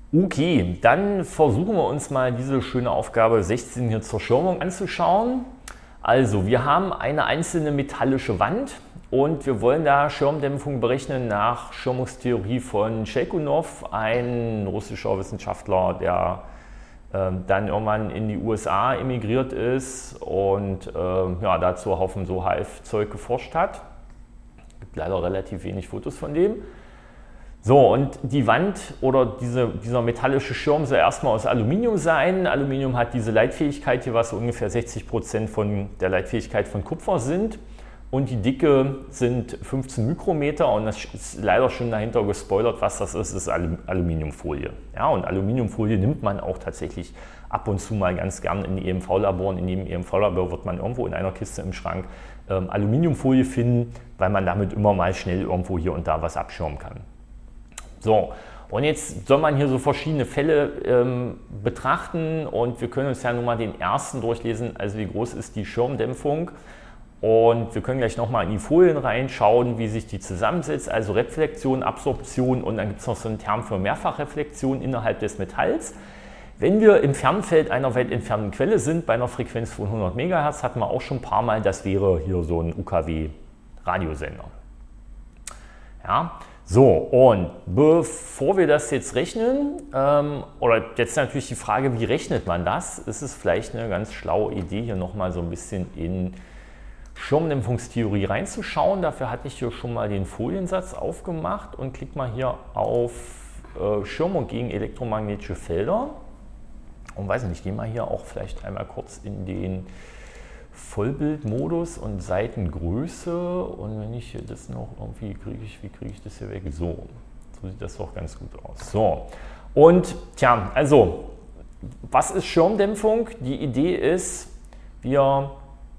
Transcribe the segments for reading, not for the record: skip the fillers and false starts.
Okay, dann versuchen wir uns mal diese schöne Aufgabe 16 hier zur Schirmung anzuschauen. Also, wir haben eine einzelne metallische Wand und wir wollen da Schirmdämpfung berechnen nach Schirmungstheorie von Shelkunov, ein russischer Wissenschaftler, der dann irgendwann in die USA emigriert ist und ja, dazu Haufen so HF-Zeug geforscht hat. Es gibt leider relativ wenig Fotos von dem. So, und die Wand oder dieser metallische Schirm soll erstmal aus Aluminium sein. Aluminium hat diese Leitfähigkeit hier, was so ungefähr 60% von der Leitfähigkeit von Kupfer sind. Und die Dicke sind 15 Mikrometer und das ist leider schon dahinter gespoilert, was das ist Aluminiumfolie. Ja, und Aluminiumfolie nimmt man auch tatsächlich ab und zu mal ganz gern in die EMV-Laboren. In jedem EMV-Labor wird man irgendwo in einer Kiste im Schrank Aluminiumfolie finden, weil man damit immer mal schnell irgendwo hier und da was abschirmen kann. So, und jetzt soll man hier so verschiedene Fälle betrachten und wir können uns ja nun mal den ersten durchlesen, also wie groß ist die Schirmdämpfung. Und wir können gleich nochmal in die Folien reinschauen, wie sich die zusammensetzt, also Reflexion, Absorption und dann gibt es noch so einen Term für Mehrfachreflexion innerhalb des Metalls. Wenn wir im Fernfeld einer weit entfernten Quelle sind, bei einer Frequenz von 100 MHz, hatten wir auch schon ein paar Mal, das wäre hier so ein UKW-Radiosender. Ja. So, und bevor wir das jetzt rechnen, oder jetzt natürlich die Frage, wie rechnet man das, ist es vielleicht eine ganz schlaue Idee, hier nochmal so ein bisschen in Schirmdämpfungstheorie reinzuschauen. Dafür hatte ich hier schon mal den Foliensatz aufgemacht und klick mal hier auf Schirmung gegen elektromagnetische Felder. Und weiß nicht, ich gehe mal hier auch vielleicht einmal kurz in den Vollbildmodus und Seitengröße und wenn ich hier das noch irgendwie wie kriege ich das hier weg? So sieht das doch ganz gut aus. So, und tja, also, was ist Schirmdämpfung? Die Idee ist, wir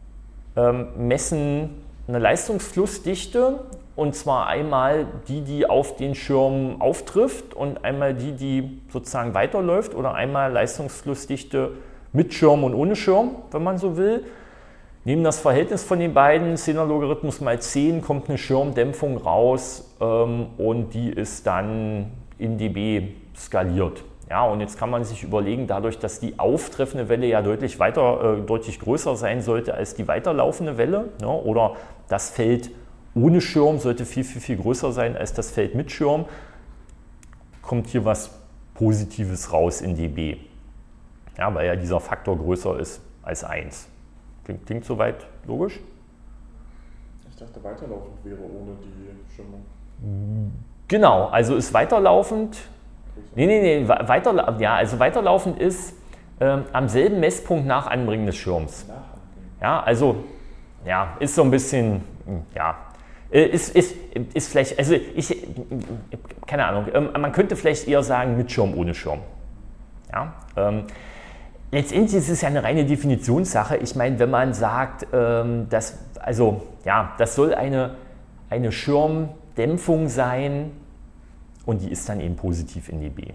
messen eine Leistungsflussdichte und zwar einmal die auf den Schirm auftrifft und einmal die sozusagen weiterläuft oder einmal Leistungsflussdichte mit Schirm und ohne Schirm, wenn man so will. Nehmen das Verhältnis von den beiden, 10er Logarithmus mal 10, kommt eine Schirmdämpfung raus und die ist dann in dB skaliert. Ja, und jetzt kann man sich überlegen, dadurch, dass die auftreffende Welle ja deutlich größer sein sollte als die weiterlaufende Welle, ja, oder das Feld ohne Schirm sollte viel größer sein als das Feld mit Schirm, kommt hier was Positives raus in dB. Ja, weil ja dieser Faktor größer ist als 1. Klingt soweit logisch? Ich dachte, weiterlaufend wäre ohne die Schirmung. Genau, also ist weiterlaufend. Nee, ja, also weiterlaufend ist am selben Messpunkt nach Anbringen des Schirms. Ja, also, ja, ist so ein bisschen, ja, ist vielleicht, also keine Ahnung, man könnte vielleicht eher sagen mit Schirm, ohne Schirm. Ja, letztendlich ist es ja eine reine Definitionssache. Ich meine, wenn man sagt, das soll eine Schirmdämpfung sein und die ist dann eben positiv in dB.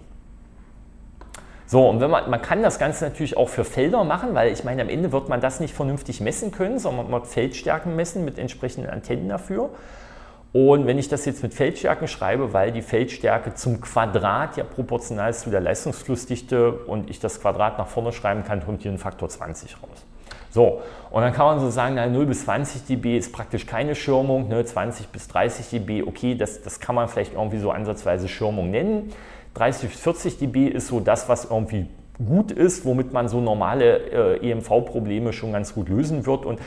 So, und man kann das Ganze natürlich auch für Felder machen, weil ich meine, am Ende wird man das nicht vernünftig messen können, sondern man wird Feldstärken messen mit entsprechenden Antennen dafür. Und wenn ich das jetzt mit Feldstärken schreibe, weil die Feldstärke zum Quadrat ja proportional ist zu der Leistungsflussdichte und ich das Quadrat nach vorne schreiben kann, kommt hier ein Faktor 20 raus. So, und dann kann man so sagen, 0 bis 20 dB ist praktisch keine Schirmung, ne, 20 bis 30 dB, okay, das kann man vielleicht irgendwie so ansatzweise Schirmung nennen. 30 bis 40 dB ist so das, was irgendwie gut ist, womit man so normale EMV-Probleme schon ganz gut lösen wird. Und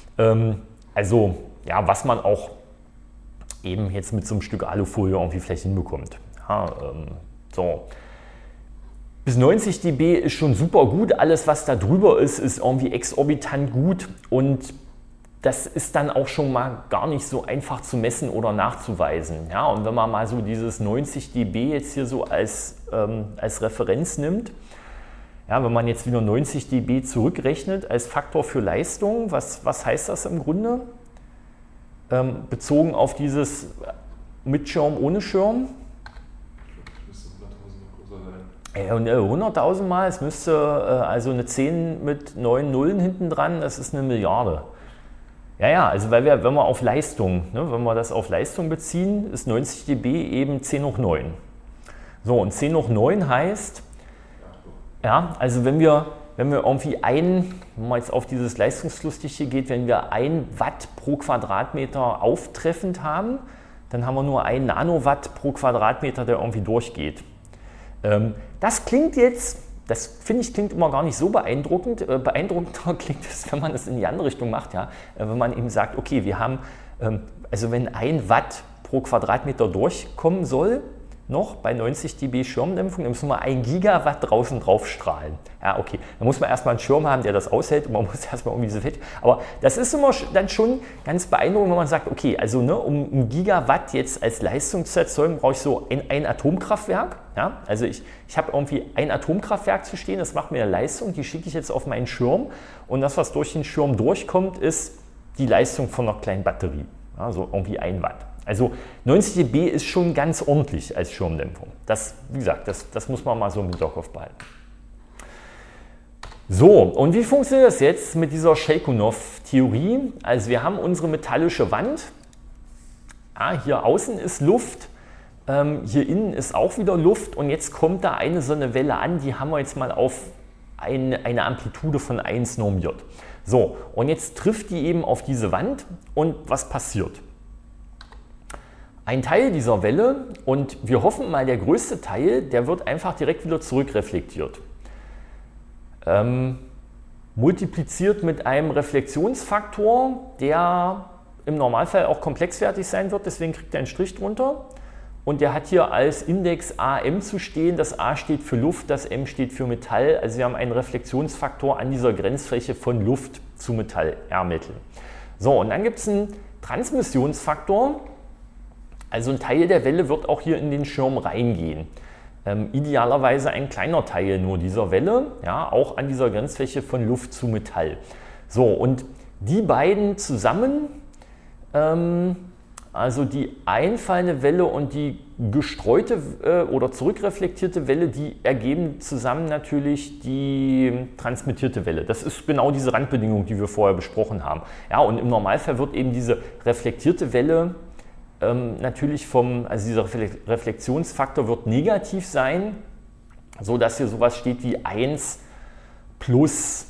also, ja, was man auch eben jetzt mit so einem Stück Alufolie irgendwie vielleicht hinbekommt. Ja, so. Bis 90 dB ist schon super gut, alles was da drüber ist irgendwie exorbitant gut und das ist dann auch schon mal gar nicht so einfach zu messen oder nachzuweisen. Ja, und wenn man mal so dieses 90 dB jetzt hier so als Referenz nimmt, ja, wenn man jetzt wieder 90 dB zurückrechnet als Faktor für Leistung, was heißt das im Grunde? Bezogen auf dieses mit Schirm, ohne Schirm? Das müsste 100.000 größer sein. 100.000 Mal, es müsste also eine 10 mit 9 Nullen hinten dran, das ist eine Milliarde. Ja, also wenn wir auf Leistung, ne, wenn wir das auf Leistung beziehen, ist 90 dB eben 10 hoch 9. So, und 10 hoch 9 heißt, ja, also wenn wir irgendwie wenn man jetzt auf dieses Leistungslustige geht, wenn wir 1 Watt pro Quadratmeter auftreffend haben, dann haben wir nur 1 Nanowatt pro Quadratmeter, der irgendwie durchgeht. Das klingt jetzt, das finde ich klingt immer gar nicht so beeindruckend. Beeindruckender klingt es, wenn man es in die andere Richtung macht, ja. Wenn man eben sagt, okay, wir haben, also wenn 1 Watt pro Quadratmeter durchkommen soll, noch bei 90 dB Schirmdämpfung, dann müssen wir 1 Gigawatt draußen drauf strahlen. Ja, okay, dann muss man erstmal einen Schirm haben, der das aushält und man muss erstmal irgendwie diese Fett. Aber das ist immer dann schon ganz beeindruckend, wenn man sagt, okay, also ne, um 1 Gigawatt jetzt als Leistung zu erzeugen, brauche ich so ein Atomkraftwerk. Ja? Also ich habe irgendwie ein Atomkraftwerk zu stehen, das macht mir eine Leistung, die schicke ich jetzt auf meinen Schirm und das, was durch den Schirm durchkommt, ist die Leistung von einer kleinen Batterie. Also irgendwie 1 Watt. Also 90 dB ist schon ganz ordentlich als Schirmdämpfung. Das, wie gesagt, das muss man mal so im Hinterkopf behalten. So, und wie funktioniert das jetzt mit dieser Shakunov-Theorie? Also wir haben unsere metallische Wand. Hier außen ist Luft, hier innen ist auch wieder Luft und jetzt kommt da eine so eine Welle an, die haben wir jetzt mal auf eine Amplitude von 1 normiert. So, und jetzt trifft die eben auf diese Wand und was passiert? Ein Teil dieser Welle, und wir hoffen mal der größte Teil, der wird einfach direkt wieder zurückreflektiert. Multipliziert mit einem Reflexionsfaktor, der im Normalfall auch komplexwertig sein wird, deswegen kriegt er einen Strich drunter. Und der hat hier als Index AM zu stehen, das A steht für Luft, das M steht für Metall. Also wir haben einen Reflexionsfaktor an dieser Grenzfläche von Luft zu Metall, R-Mittel. So, und dann gibt es einen Transmissionsfaktor. Also ein Teil der Welle wird auch hier in den Schirm reingehen. Idealerweise ein kleiner Teil nur dieser Welle, ja, auch an dieser Grenzfläche von Luft zu Metall. So, und die beiden zusammen, also die einfallende Welle und die gestreute oder zurückreflektierte Welle, die ergeben zusammen natürlich die transmittierte Welle. Das ist genau diese Randbedingung, die wir vorher besprochen haben. Ja, und im Normalfall wird eben diese reflektierte Welle natürlich also dieser Reflexionsfaktor wird negativ sein, so dass hier sowas steht wie 1 plus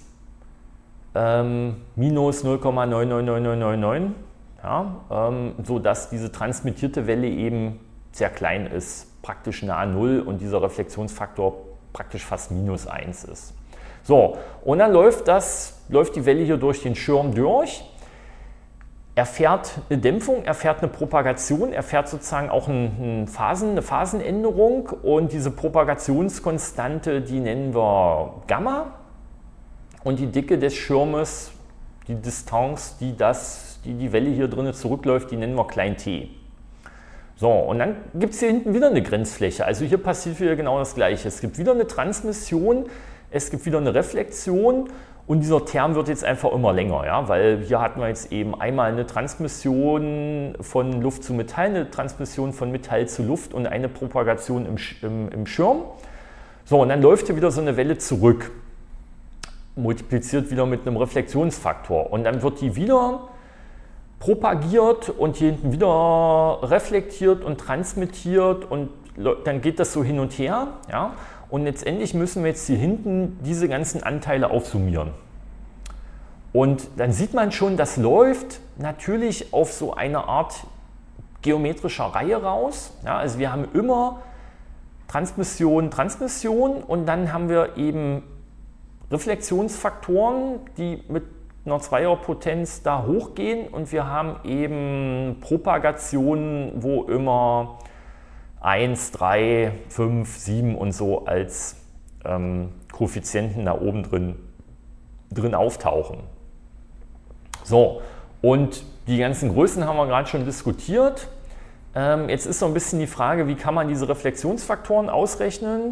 minus 0,999999, ja, so dass diese transmittierte Welle eben sehr klein ist, praktisch nahe 0 und dieser Reflexionsfaktor praktisch fast minus 1 ist. So, und dann läuft die Welle hier durch den Schirm durch. Erfährt eine Dämpfung, erfährt eine Propagation, erfährt sozusagen auch eine Phasenänderung und diese Propagationskonstante, die nennen wir Gamma und die Dicke des Schirmes, die Distanz, die Welle hier drinnen zurückläuft, die nennen wir klein t. So, und dann gibt es hier hinten wieder eine Grenzfläche, also hier passiert wieder genau das Gleiche. Es gibt wieder eine Transmission, es gibt wieder eine Reflexion. Und dieser Term wird jetzt einfach immer länger, ja, weil hier hatten wir jetzt eben einmal eine Transmission von Luft zu Metall, eine Transmission von Metall zu Luft und eine Propagation im Schirm. So, und dann läuft hier wieder so eine Welle zurück, multipliziert wieder mit einem Reflexionsfaktor. Und dann wird die wieder propagiert und hier hinten wieder reflektiert und transmittiert und dann geht das so hin und her, ja. Und letztendlich müssen wir jetzt hier hinten diese ganzen Anteile aufsummieren. Und dann sieht man schon, das läuft natürlich auf so eine Art geometrischer Reihe raus. Ja, also wir haben immer Transmission, Transmission und dann haben wir eben Reflexionsfaktoren, die mit einer Zweierpotenz da hochgehen und wir haben eben Propagationen, wo immer 1, 3, 5, 7 und so als Koeffizienten da oben drin auftauchen. So, und die ganzen Größen haben wir gerade schon diskutiert. Jetzt ist so ein bisschen die Frage, wie kann man diese Reflexionsfaktoren ausrechnen?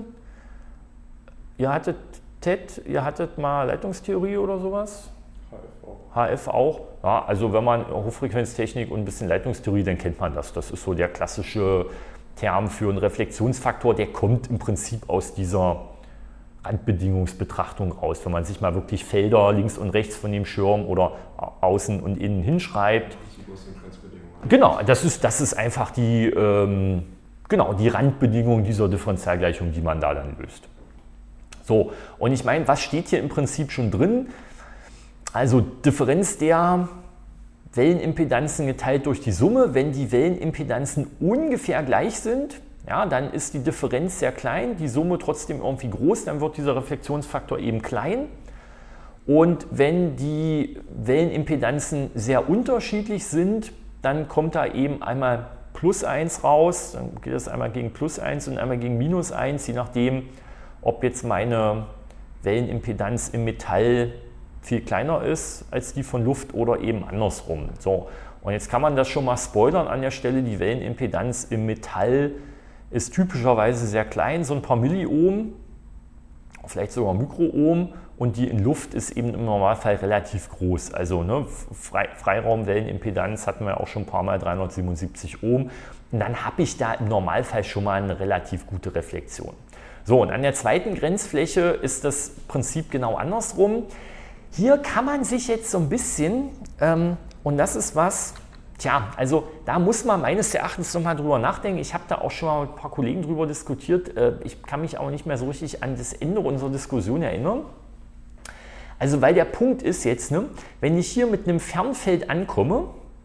Ihr hattet mal Leitungstheorie oder sowas? HF auch. Ja, also wenn man Hochfrequenztechnik und ein bisschen Leitungstheorie, dann kennt man das. Das ist so der klassische Term für einen Reflexionsfaktor, der kommt im Prinzip aus dieser Randbedingungsbetrachtung raus. Wenn man sich mal wirklich Felder links und rechts von dem Schirm oder außen und innen hinschreibt. Genau, das ist einfach die genau, die Randbedingungen dieser Differentialgleichung, die man da dann löst. So, und ich meine, was steht hier im Prinzip schon drin? Also Differenz der Wellenimpedanzen geteilt durch die Summe. Wenn die Wellenimpedanzen ungefähr gleich sind, ja, dann ist die Differenz sehr klein, die Summe trotzdem irgendwie groß, dann wird dieser Reflexionsfaktor eben klein. Und wenn die Wellenimpedanzen sehr unterschiedlich sind, dann kommt da eben einmal plus 1 raus, dann geht das einmal gegen plus 1 und einmal gegen minus 1, je nachdem, ob jetzt meine Wellenimpedanz im Metall viel kleiner ist als die von Luft oder eben andersrum. So, und jetzt kann man das schon mal spoilern an der Stelle, die Wellenimpedanz im Metall ist typischerweise sehr klein, so ein paar Milliohm, vielleicht sogar Mikroohm, und die in Luft ist eben im Normalfall relativ groß. Also ne, Freiraumwellenimpedanz hatten wir auch schon ein paar Mal, 377 Ohm. Und dann habe ich da im Normalfall schon mal eine relativ gute Reflexion. So, und an der zweiten Grenzfläche ist das Prinzip genau andersrum. Hier kann man sich jetzt so ein bisschen, und das ist was, tja, also da muss man meines Erachtens nochmal drüber nachdenken. Ich habe da auch schon mal mit ein paar Kollegen drüber diskutiert. Ich kann mich auch nicht mehr so richtig an das Ende unserer Diskussion erinnern. Also weil der Punkt ist jetzt, ne, wenn ich hier mit einem Fernfeld ankomme,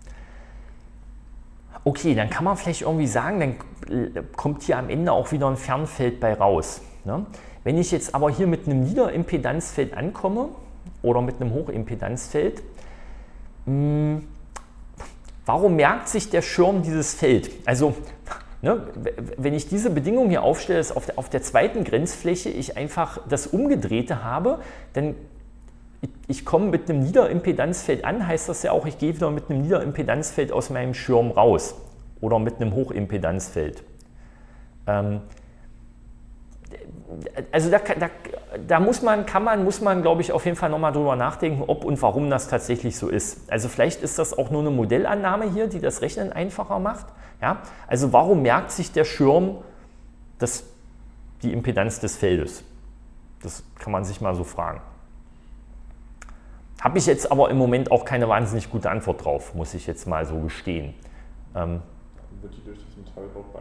okay, dann kann man vielleicht irgendwie sagen, dann kommt hier am Ende auch wieder ein Fernfeld bei raus. Ne? Wenn ich jetzt aber hier mit einem Niederimpedanzfeld ankomme oder mit einem Hochimpedanzfeld, warum merkt sich der Schirm dieses Feld? Also, ne, wenn ich diese Bedingung hier aufstelle, dass auf der zweiten Grenzfläche ich einfach das Umgedrehte habe, dann ich komme mit einem Niederimpedanzfeld an, heißt das ja auch, ich gehe wieder mit einem Niederimpedanzfeld aus meinem Schirm raus oder mit einem Hochimpedanzfeld. Also da muss man, glaube ich, auf jeden Fall nochmal drüber nachdenken, ob und warum das tatsächlich so ist. Also vielleicht ist das auch nur eine Modellannahme hier, die das Rechnen einfacher macht. Ja? Also warum merkt sich der Schirm die Impedanz des Feldes? Das kann man sich mal so fragen. Habe ich jetzt aber im Moment auch keine wahnsinnig gute Antwort drauf, muss ich jetzt mal so gestehen. Wird die durch das Metall überhaupt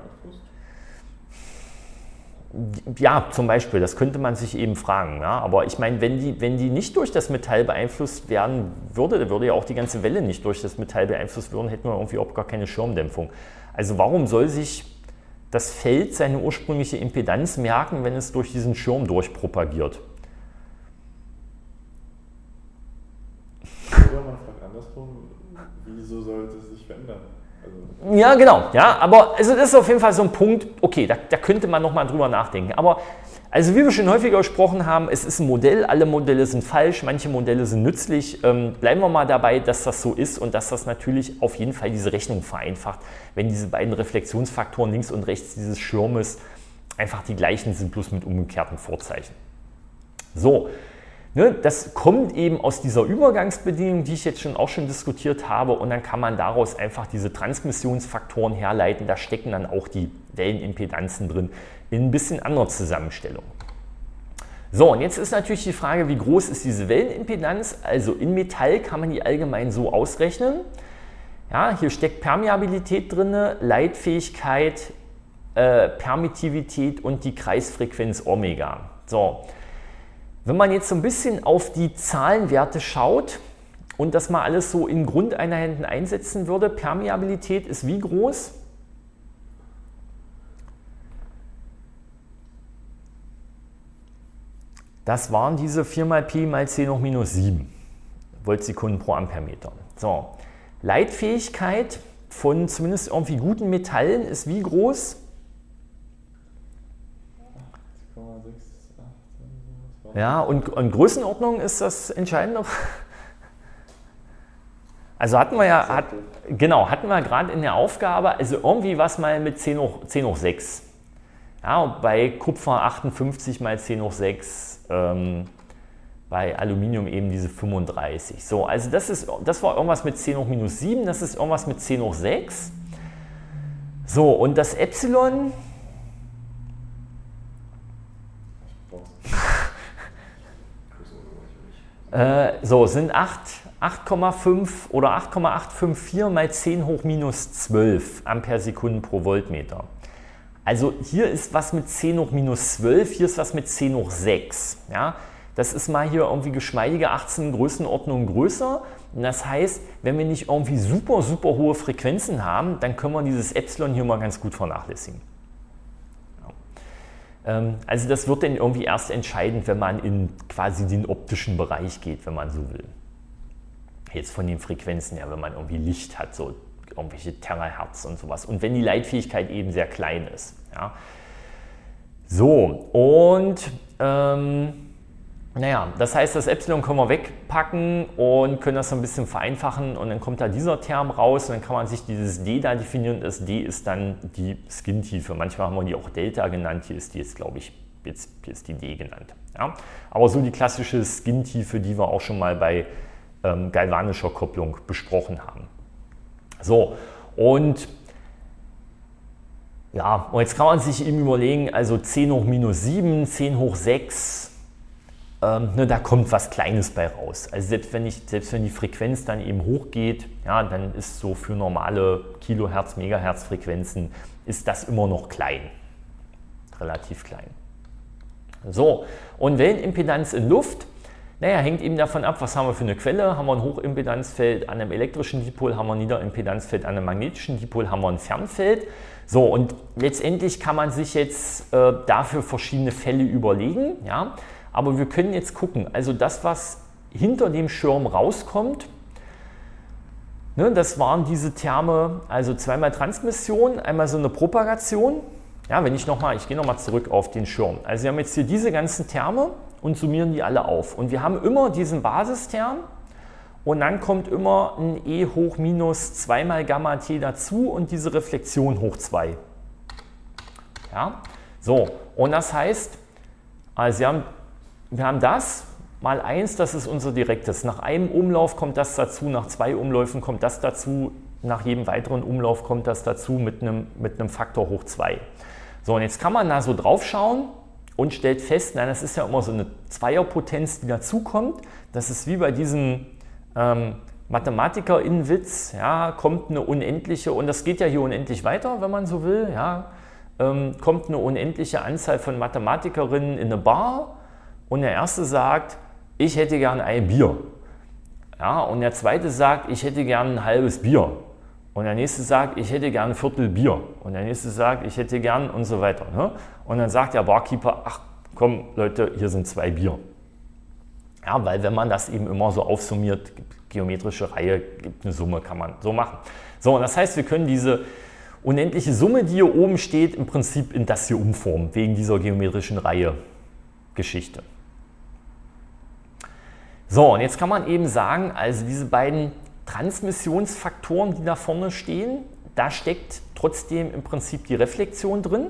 beeinflusst? Ja, zum Beispiel, das könnte man sich eben fragen. Ja? Aber ich meine, wenn die nicht durch das Metall beeinflusst werden würde, dann würde ja auch die ganze Welle nicht durch das Metall beeinflusst werden, hätten wir irgendwie auch gar keine Schirmdämpfung. Also warum soll sich das Feld seine ursprüngliche Impedanz merken, wenn es durch diesen Schirm durchpropagiert? Oder man fragt andersrum, wieso sollte es sich verändern? Also ja, genau. Ja, aber also das ist auf jeden Fall so ein Punkt, okay, da könnte man nochmal drüber nachdenken. Aber also wie wir schon häufiger gesprochen haben, es ist ein Modell, alle Modelle sind falsch, manche Modelle sind nützlich. Bleiben wir mal dabei, dass das so ist und dass das natürlich auf jeden Fall diese Rechnung vereinfacht, wenn diese beiden Reflexionsfaktoren links und rechts dieses Schirmes einfach die gleichen sind, bloß mit umgekehrten Vorzeichen. So. Ne, das kommt eben aus dieser Übergangsbedingung, die ich jetzt auch schon diskutiert habe, und dann kann man daraus einfach diese Transmissionsfaktoren herleiten. Da stecken dann auch die Wellenimpedanzen drin in ein bisschen anderer Zusammenstellung. So, und jetzt ist natürlich die Frage, wie groß ist diese Wellenimpedanz? Also in Metall kann man die allgemein so ausrechnen. Ja, hier steckt Permeabilität drin, Leitfähigkeit, Permittivität und die Kreisfrequenz Omega. So. Wenn man jetzt so ein bisschen auf die Zahlenwerte schaut und das mal alles so in Grundeinheiten einsetzen würde, Permeabilität ist wie groß? Das waren diese 4 mal Pi mal 10 hoch minus 7 Voltsekunden pro Ampermeter. So. Leitfähigkeit von zumindest irgendwie guten Metallen ist wie groß? 8,6. Ja, und Größenordnung ist das Entscheidende. Also hatten wir ja, hatten wir gerade in der Aufgabe, also irgendwie was mal mit 10 hoch 6. Ja, und bei Kupfer 58 mal 10 hoch 6, bei Aluminium eben diese 35. So, also das war irgendwas mit 10 hoch minus 7, das ist irgendwas mit 10 hoch 6. So, und das Epsilon... So, sind 8,5 oder 8,854 mal 10 hoch minus 12 Ampere-Sekunden pro Voltmeter. Also hier ist was mit 10 hoch minus 12, hier ist was mit 10 hoch 6. Ja? Das ist mal hier irgendwie geschmeidige 18 Größenordnungen größer. Und das heißt, wenn wir nicht irgendwie super, super hohe Frequenzen haben, dann können wir dieses Epsilon hier mal ganz gut vernachlässigen. Ja. Also das wird dann irgendwie erst entscheidend, wenn man in quasi den optischen Bereich geht, wenn man so will. Jetzt von den Frequenzen her, wenn man irgendwie Licht hat, so irgendwelche Terahertz und sowas. Und wenn die Leitfähigkeit eben sehr klein ist. Ja. So, und naja, das heißt, das Epsilon können wir wegpacken und können das so ein bisschen vereinfachen und dann kommt da dieser Term raus und dann kann man sich dieses D da definieren. Das D ist dann die Skin-Tiefe. Manchmal haben wir die auch Delta genannt. Hier ist die jetzt, glaube ich, hier ist die D genannt. Ja. Aber so die klassische Skin-Tiefe, die wir auch schon mal bei galvanischer Kopplung besprochen haben. So, und ja, und jetzt kann man sich eben überlegen, also 10 hoch minus 7, 10 hoch 6, da kommt was Kleines bei raus. Also selbst wenn die Frequenz dann eben hochgeht, ja, dann ist so für normale Kilohertz, Megahertz Frequenzen, ist das immer noch klein, relativ klein. So, und Wellenimpedanz in Luft, naja, hängt eben davon ab, was haben wir für eine Quelle. Haben wir ein Hochimpedanzfeld an einem elektrischen Dipol, haben wir ein Niederimpedanzfeld an einem magnetischen Dipol, haben wir ein Fernfeld. So, und letztendlich kann man sich jetzt dafür verschiedene Fälle überlegen. Ja? Aber wir können jetzt gucken, also das, was hinter dem Schirm rauskommt, ne, das waren diese Terme, also zweimal Transmission, einmal so eine Propagation. Ja, ich gehe nochmal zurück auf den Schirm. Also wir haben jetzt hier diese ganzen Terme und summieren die alle auf. Und wir haben immer diesen Basisterm und dann kommt immer ein E hoch minus 2 mal Gamma T dazu und diese Reflexion hoch 2. Ja, so, und das heißt, also wir haben das mal 1, das ist unser direktes. Nach einem Umlauf kommt das dazu, nach 2 Umläufen kommt das dazu, nach jedem weiteren Umlauf kommt das dazu mit einem Faktor hoch 2. So, und jetzt kann man da so drauf schauen und stellt fest, nein, das ist ja immer so eine Zweierpotenz, die dazukommt. Das ist wie bei diesem Mathematiker-Innenwitz, ja, kommt eine unendliche, und das geht ja hier unendlich weiter, wenn man so will, ja, kommt eine unendliche Anzahl von Mathematikerinnen in eine Bar und der erste sagt, ich hätte gern ein Bier. Ja, und der zweite sagt, ich hätte gern ein halbes Bier. Und der nächste sagt, ich hätte gern ein Viertel Bier. Und der nächste sagt, ich hätte gern und so weiter. Ne? Und dann sagt der Barkeeper, ach komm Leute, hier sind 2 Bier. Ja, weil wenn man das eben immer so aufsummiert, geometrische Reihe, gibt eine Summe, kann man so machen. So, und das heißt, wir können diese unendliche Summe, die hier oben steht, im Prinzip in das hier umformen, wegen dieser geometrischen Reihe Geschichte. So, und jetzt kann man eben sagen, also diese beiden Transmissionsfaktoren, die da vorne stehen, da steckt trotzdem im Prinzip die Reflexion drin.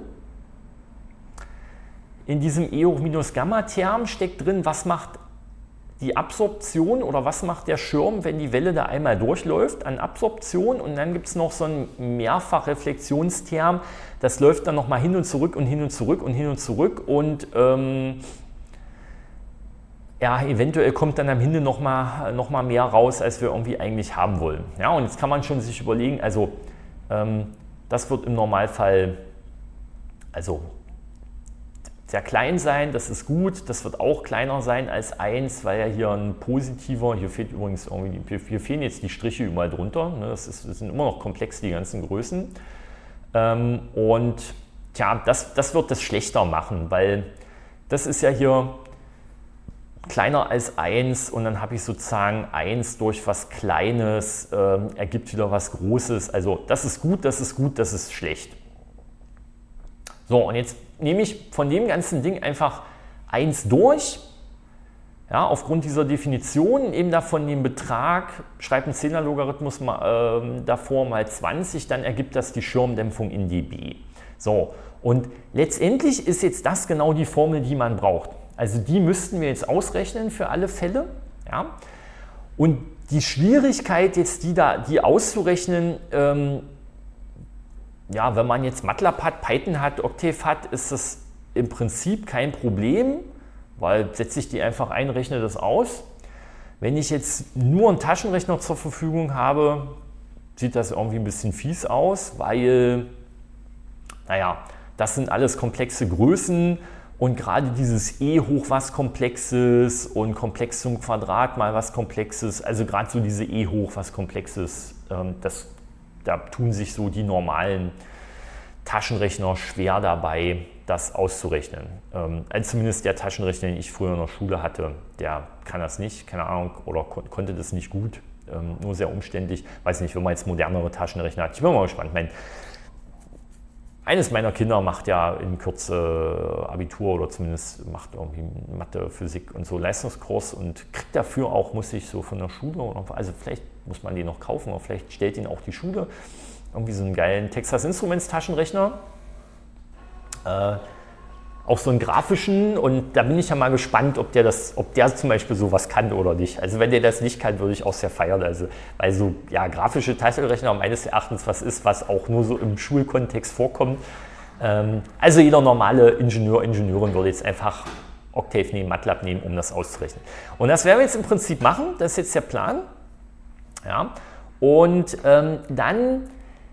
In diesem E hoch minus Gamma-Term steckt drin, was macht die Absorption oder was macht der Schirm, wenn die Welle da einmal durchläuft an Absorption, und dann gibt es noch so ein Mehrfachreflexionsterm, das läuft dann nochmal hin und zurück und hin und zurück und hin und zurück und ja, eventuell kommt dann am Ende noch mal mehr raus, als wir irgendwie eigentlich haben wollen. Ja, und jetzt kann man schon sich überlegen, also das wird im Normalfall also sehr klein sein, das ist gut, das wird auch kleiner sein als 1, weil ja hier ein positiver, hier fehlt übrigens irgendwie, hier fehlen jetzt die Striche überall drunter, ne, das sind immer noch komplex, die ganzen Größen. Und tja, das wird das schlechter machen, weil das ist ja hier kleiner als 1 und dann habe ich sozusagen 1 durch was Kleines, ergibt wieder was Großes. Also das ist gut, das ist gut, das ist schlecht. So, und jetzt nehme ich von dem ganzen Ding einfach 1 durch, ja, aufgrund dieser Definition, eben davon den Betrag, schreibe einen 10er-Logarithmus davor mal 20, dann ergibt das die Schirmdämpfung in dB. So, und letztendlich ist jetzt das genau die Formel, die man braucht. Also die müssten wir jetzt ausrechnen für alle Fälle. Ja? Und die Schwierigkeit, jetzt die auszurechnen, ja, wenn man jetzt MATLAB hat, Python hat, Octave hat, ist das im Prinzip kein Problem, weil setze ich die einfach ein, rechne das aus. Wenn ich jetzt nur einen Taschenrechner zur Verfügung habe, sieht das irgendwie ein bisschen fies aus, weil, naja, Das sind alles komplexe Größen und gerade dieses E hoch was Komplexes und Komplex zum Quadrat mal was Komplexes, also gerade so diese E hoch was Komplexes, da tun sich so die normalen Taschenrechner schwer dabei, das auszurechnen. Also zumindest der Taschenrechner, den ich früher in der Schule hatte, der kann das nicht, keine Ahnung, oder konnte das nicht gut, nur sehr umständlich. Weiß nicht, wenn man jetzt modernere Taschenrechner hat. Ich bin mal gespannt. Eines meiner Kinder macht ja in Kürze Abitur oder zumindest macht irgendwie Mathe, Physik und so Leistungskurs und kriegt dafür auch, muss ich so von der Schule, also vielleicht muss man den noch kaufen, oder vielleicht stellt ihn auch die Schule, irgendwie so einen geilen Texas Instruments Taschenrechner. Auch so einen grafischen, und da bin ich ja mal gespannt, ob der zum Beispiel sowas kann oder nicht. Also wenn der das nicht kann, würde ich auch sehr feiern. Also, weil so ja, grafische Taschenrechner meines Erachtens was ist, was auch nur so im Schulkontext vorkommt. Also jeder normale Ingenieurin würde jetzt einfach Octave nehmen, MATLAB nehmen, um das auszurechnen. Und das werden wir jetzt im Prinzip machen, das ist jetzt der Plan. Ja. Und dann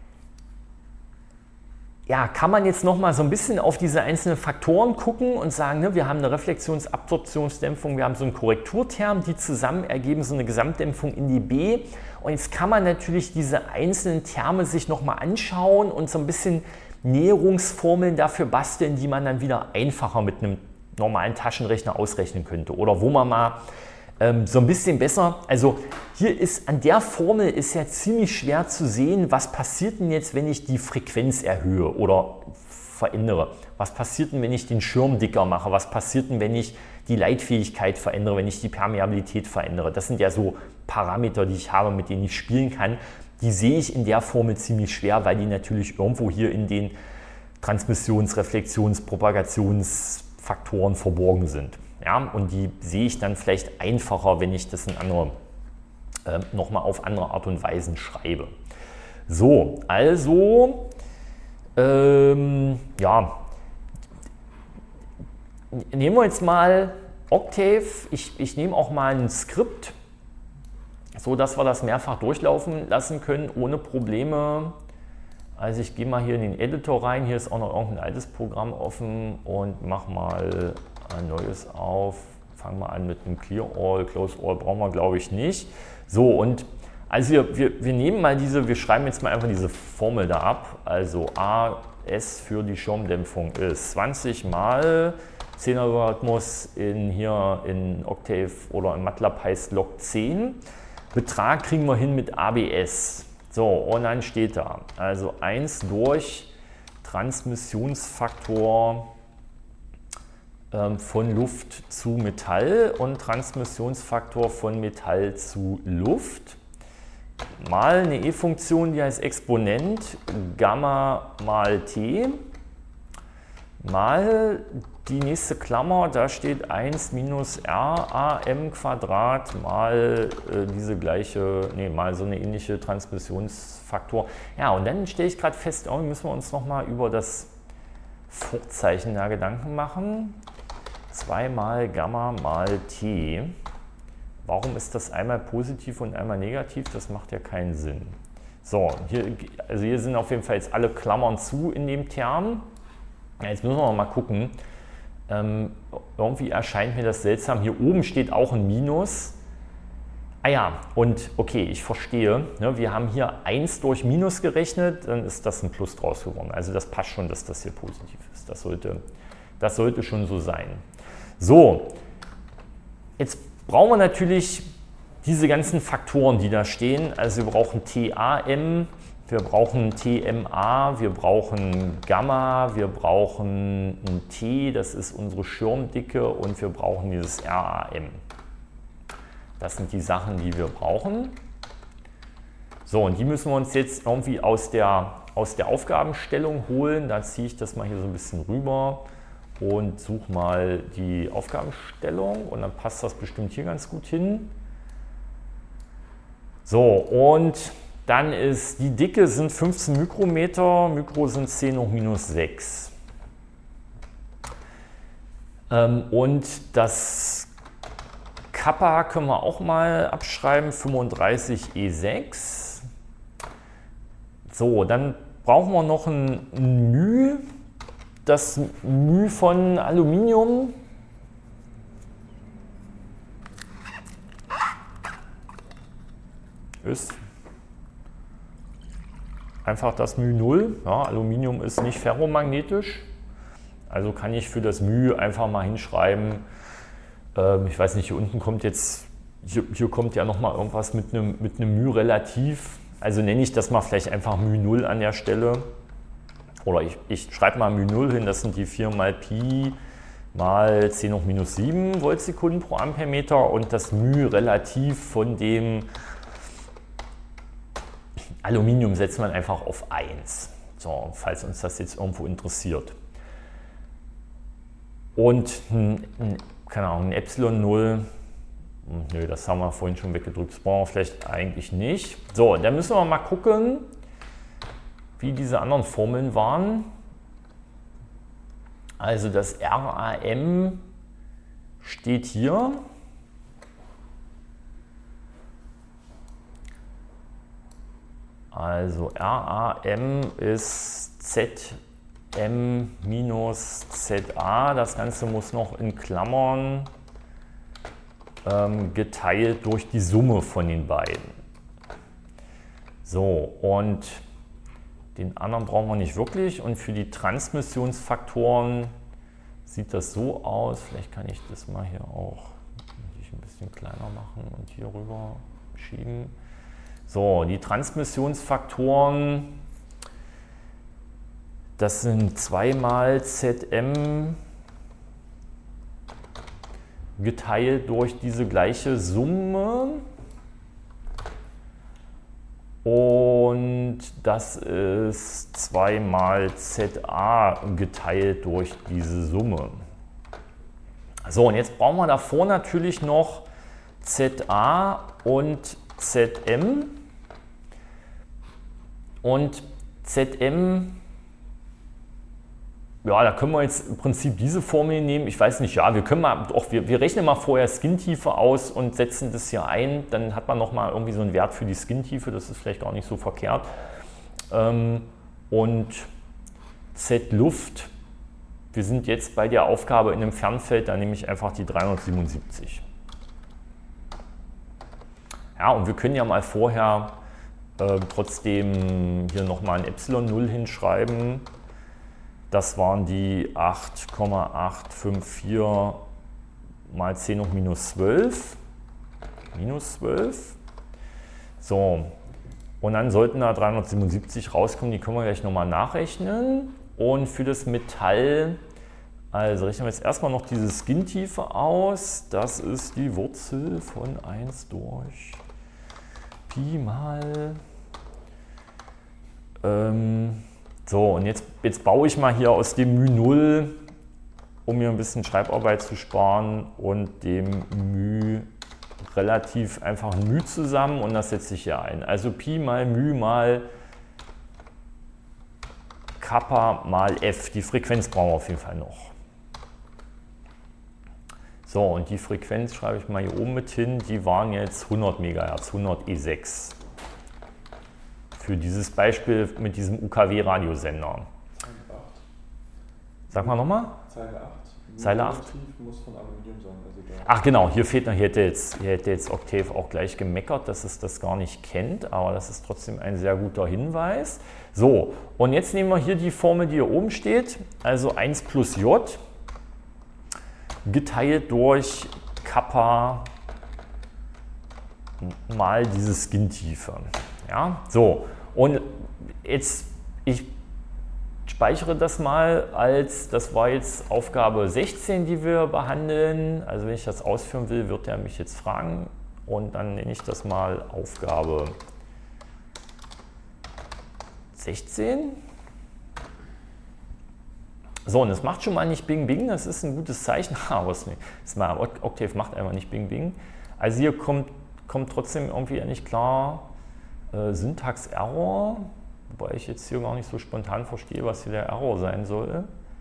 ja, kann man jetzt noch mal so ein bisschen auf diese einzelnen Faktoren gucken und sagen, ne, wir haben eine Reflexionsabsorptionsdämpfung, wir haben so einen Korrekturterm, die zusammen ergeben so eine Gesamtdämpfung in dB. Und jetzt kann man natürlich diese einzelnen Terme sich noch mal anschauen und so ein bisschen Näherungsformeln dafür basteln, die man dann wieder einfacher mit einem normalen Taschenrechner ausrechnen könnte. Oder wo man mal so ein bisschen besser, also hier ist an der Formel ist ja ziemlich schwer zu sehen, was passiert denn jetzt, wenn ich die Frequenz erhöhe oder verändere. Was passiert denn, wenn ich den Schirm dicker mache? Was passiert denn, wenn ich die Leitfähigkeit verändere, wenn ich die Permeabilität verändere? Das sind ja so Parameter, die ich habe, mit denen ich spielen kann. Die sehe ich in der Formel ziemlich schwer, weil die natürlich irgendwo hier in den Transmissions-, Reflexions-, Propagationsfaktoren verborgen sind. Ja, und die sehe ich dann vielleicht einfacher, wenn ich das nochmal auf andere Art und Weise schreibe. So, also, ja, nehmen wir jetzt mal Octave. Ich nehme auch mal ein Skript, so dass wir das mehrfach durchlaufen lassen können, ohne Probleme. Also ich gehe mal hier in den Editor rein, hier ist auch noch irgendein altes Programm offen und mache mal ein neues auf. Fangen wir an mit einem Clear All, Close All brauchen wir glaube ich nicht. So, und also wir nehmen mal wir schreiben jetzt mal einfach diese Formel da ab. Also AS für die Schirmdämpfung ist 20 mal 10 Logarithmus hier in Octave oder in MATLAB heißt Log 10. Betrag kriegen wir hin mit ABS. So, und dann steht da, also 1 durch Transmissionsfaktor von Luft zu Metall und Transmissionsfaktor von Metall zu Luft mal eine E-Funktion, die heißt Exponent Gamma mal T mal die nächste Klammer, da steht 1 minus RAM Quadrat mal mal so eine ähnliche Transmissionsfaktor. Ja, und dann stelle ich gerade fest, irgendwie müssen wir uns nochmal über das Vorzeichen da Gedanken machen. 2 mal Gamma mal T. Warum ist das einmal positiv und einmal negativ? Das macht ja keinen Sinn. So, hier sind auf jeden Fall jetzt alle Klammern zu in dem Term. Ja, jetzt müssen wir mal gucken. Irgendwie erscheint mir das seltsam. Hier oben steht auch ein Minus. Ah ja, und okay, ich verstehe. Ne, wir haben hier 1 durch Minus gerechnet, dann ist das ein Plus draus geworden. Also das passt schon, dass das hier positiv ist. Das sollte schon so sein. So, jetzt brauchen wir natürlich diese ganzen Faktoren, die da stehen. Also wir brauchen TAM, wir brauchen TMA, wir brauchen Gamma, wir brauchen ein T, das ist unsere Schirmdicke, und wir brauchen dieses RAM. Das sind die Sachen, die wir brauchen. So, und die müssen wir uns jetzt irgendwie aus der Aufgabenstellung holen. Da ziehe ich das mal hier so ein bisschen rüber und suche mal die Aufgabenstellung, und dann passt das bestimmt hier ganz gut hin. So, und dann ist die Dicke sind 15 Mikrometer, Mikro sind 10 hoch minus 6. Und das Kappa können wir auch mal abschreiben, 35 E6. So, dann brauchen wir noch ein μ. das μ von Aluminium ist einfach das μ0. Ja, Aluminium ist nicht ferromagnetisch, also kann ich für das μ einfach mal hinschreiben. Ich weiß nicht, hier unten kommt jetzt, hier kommt ja nochmal irgendwas mit einem μ relativ. Also nenne ich das mal vielleicht einfach μ0 an der Stelle. Oder ich schreibe mal μ0 hin, das sind die 4 mal Pi mal 10 hoch minus 7 Voltsekunden pro Ampermeter und das μ relativ von dem Aluminium setzt man einfach auf 1. So, falls uns das jetzt irgendwo interessiert. Und keine Ahnung, ein Epsilon 0, nö, das haben wir vorhin schon weggedrückt, das brauchen wir vielleicht eigentlich nicht. So, dann müssen wir mal gucken, wie diese anderen Formeln waren. Also das RAM steht hier. Also RAM ist Zm minus Za. Das Ganze muss noch in Klammern geteilt durch die Summe von den beiden. So, und den anderen brauchen wir nicht wirklich. Und für die Transmissionsfaktoren sieht das so aus. Vielleicht kann ich das mal hier auch ein bisschen kleiner machen und hier rüber schieben. So, die Transmissionsfaktoren, das sind 2 mal Zm geteilt durch diese gleiche Summe. Und das ist 2 mal Za geteilt durch diese Summe. So, und jetzt brauchen wir davor natürlich noch Za und Zm. Und Zm, ja, da können wir jetzt im Prinzip diese Formel nehmen. Ich weiß nicht, ja, wir rechnen mal vorher Skintiefe aus und setzen das hier ein. Dann hat man nochmal irgendwie so einen Wert für die Skintiefe. Das ist vielleicht gar nicht so verkehrt. Und Z Luft, wir sind jetzt bei der Aufgabe in einem Fernfeld, da nehme ich einfach die 377. Ja, und wir können ja mal vorher trotzdem hier nochmal ein Epsilon 0 hinschreiben. Das waren die 8,854 mal 10 hoch minus 12. Minus 12. So, und dann sollten da 377 rauskommen, die können wir gleich nochmal nachrechnen. Und für das Metall, also rechnen wir jetzt erstmal noch diese Skintiefe aus. Das ist die Wurzel von 1 durch Pi mal. So, und jetzt baue ich mal hier aus dem μ0, um mir ein bisschen Schreibarbeit zu sparen, und dem μ relativ einfach ein μ zusammen, und das setze ich hier ein. Also Pi mal μ mal Kappa mal f. Die Frequenz brauchen wir auf jeden Fall noch. So, und die Frequenz schreibe ich mal hier oben mit hin. Die waren jetzt 100 MHz, 100 E6. Für dieses Beispiel mit diesem UKW-Radiosender. Sag mal nochmal. Zeile 8. Zeile 8. Muss von Aluminium sein. Also ach genau, hier fehlt noch, hier hätte jetzt Octave auch gleich gemeckert, dass es das gar nicht kennt, aber das ist trotzdem ein sehr guter Hinweis. So, und jetzt nehmen wir hier die Formel, die hier oben steht, also 1 plus J geteilt durch Kappa mal diese Skintiefe. Ja, so, und jetzt, ich speichere das mal als, das war jetzt Aufgabe 16, die wir behandeln. Also wenn ich das ausführen will, wird er mich jetzt fragen, und dann nenne ich das mal Aufgabe 16. So, und das macht schon mal nicht Bing Bing, das ist ein gutes Zeichen, aber Octave macht einfach nicht Bing Bing. Also hier kommt trotzdem irgendwie nicht klar Syntax-Error, wobei ich jetzt hier gar nicht so spontan verstehe, was hier der Error sein soll.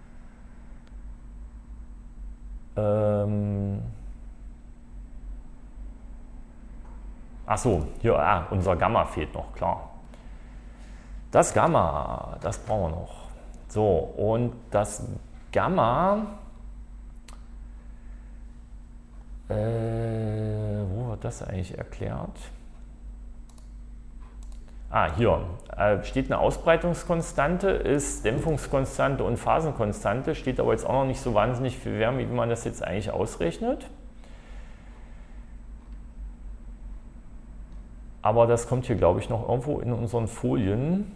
Achso, hier, unser Gamma fehlt noch, klar. Das Gamma, das brauchen wir noch. So, und das Gamma, wo wird das eigentlich erklärt? Hier steht eine Ausbreitungskonstante, ist Dämpfungskonstante und Phasenkonstante, steht aber jetzt auch noch nicht so wahnsinnig viel mehr, wie man das jetzt eigentlich ausrechnet. Aber das kommt hier, glaube ich, noch irgendwo in unseren Folien.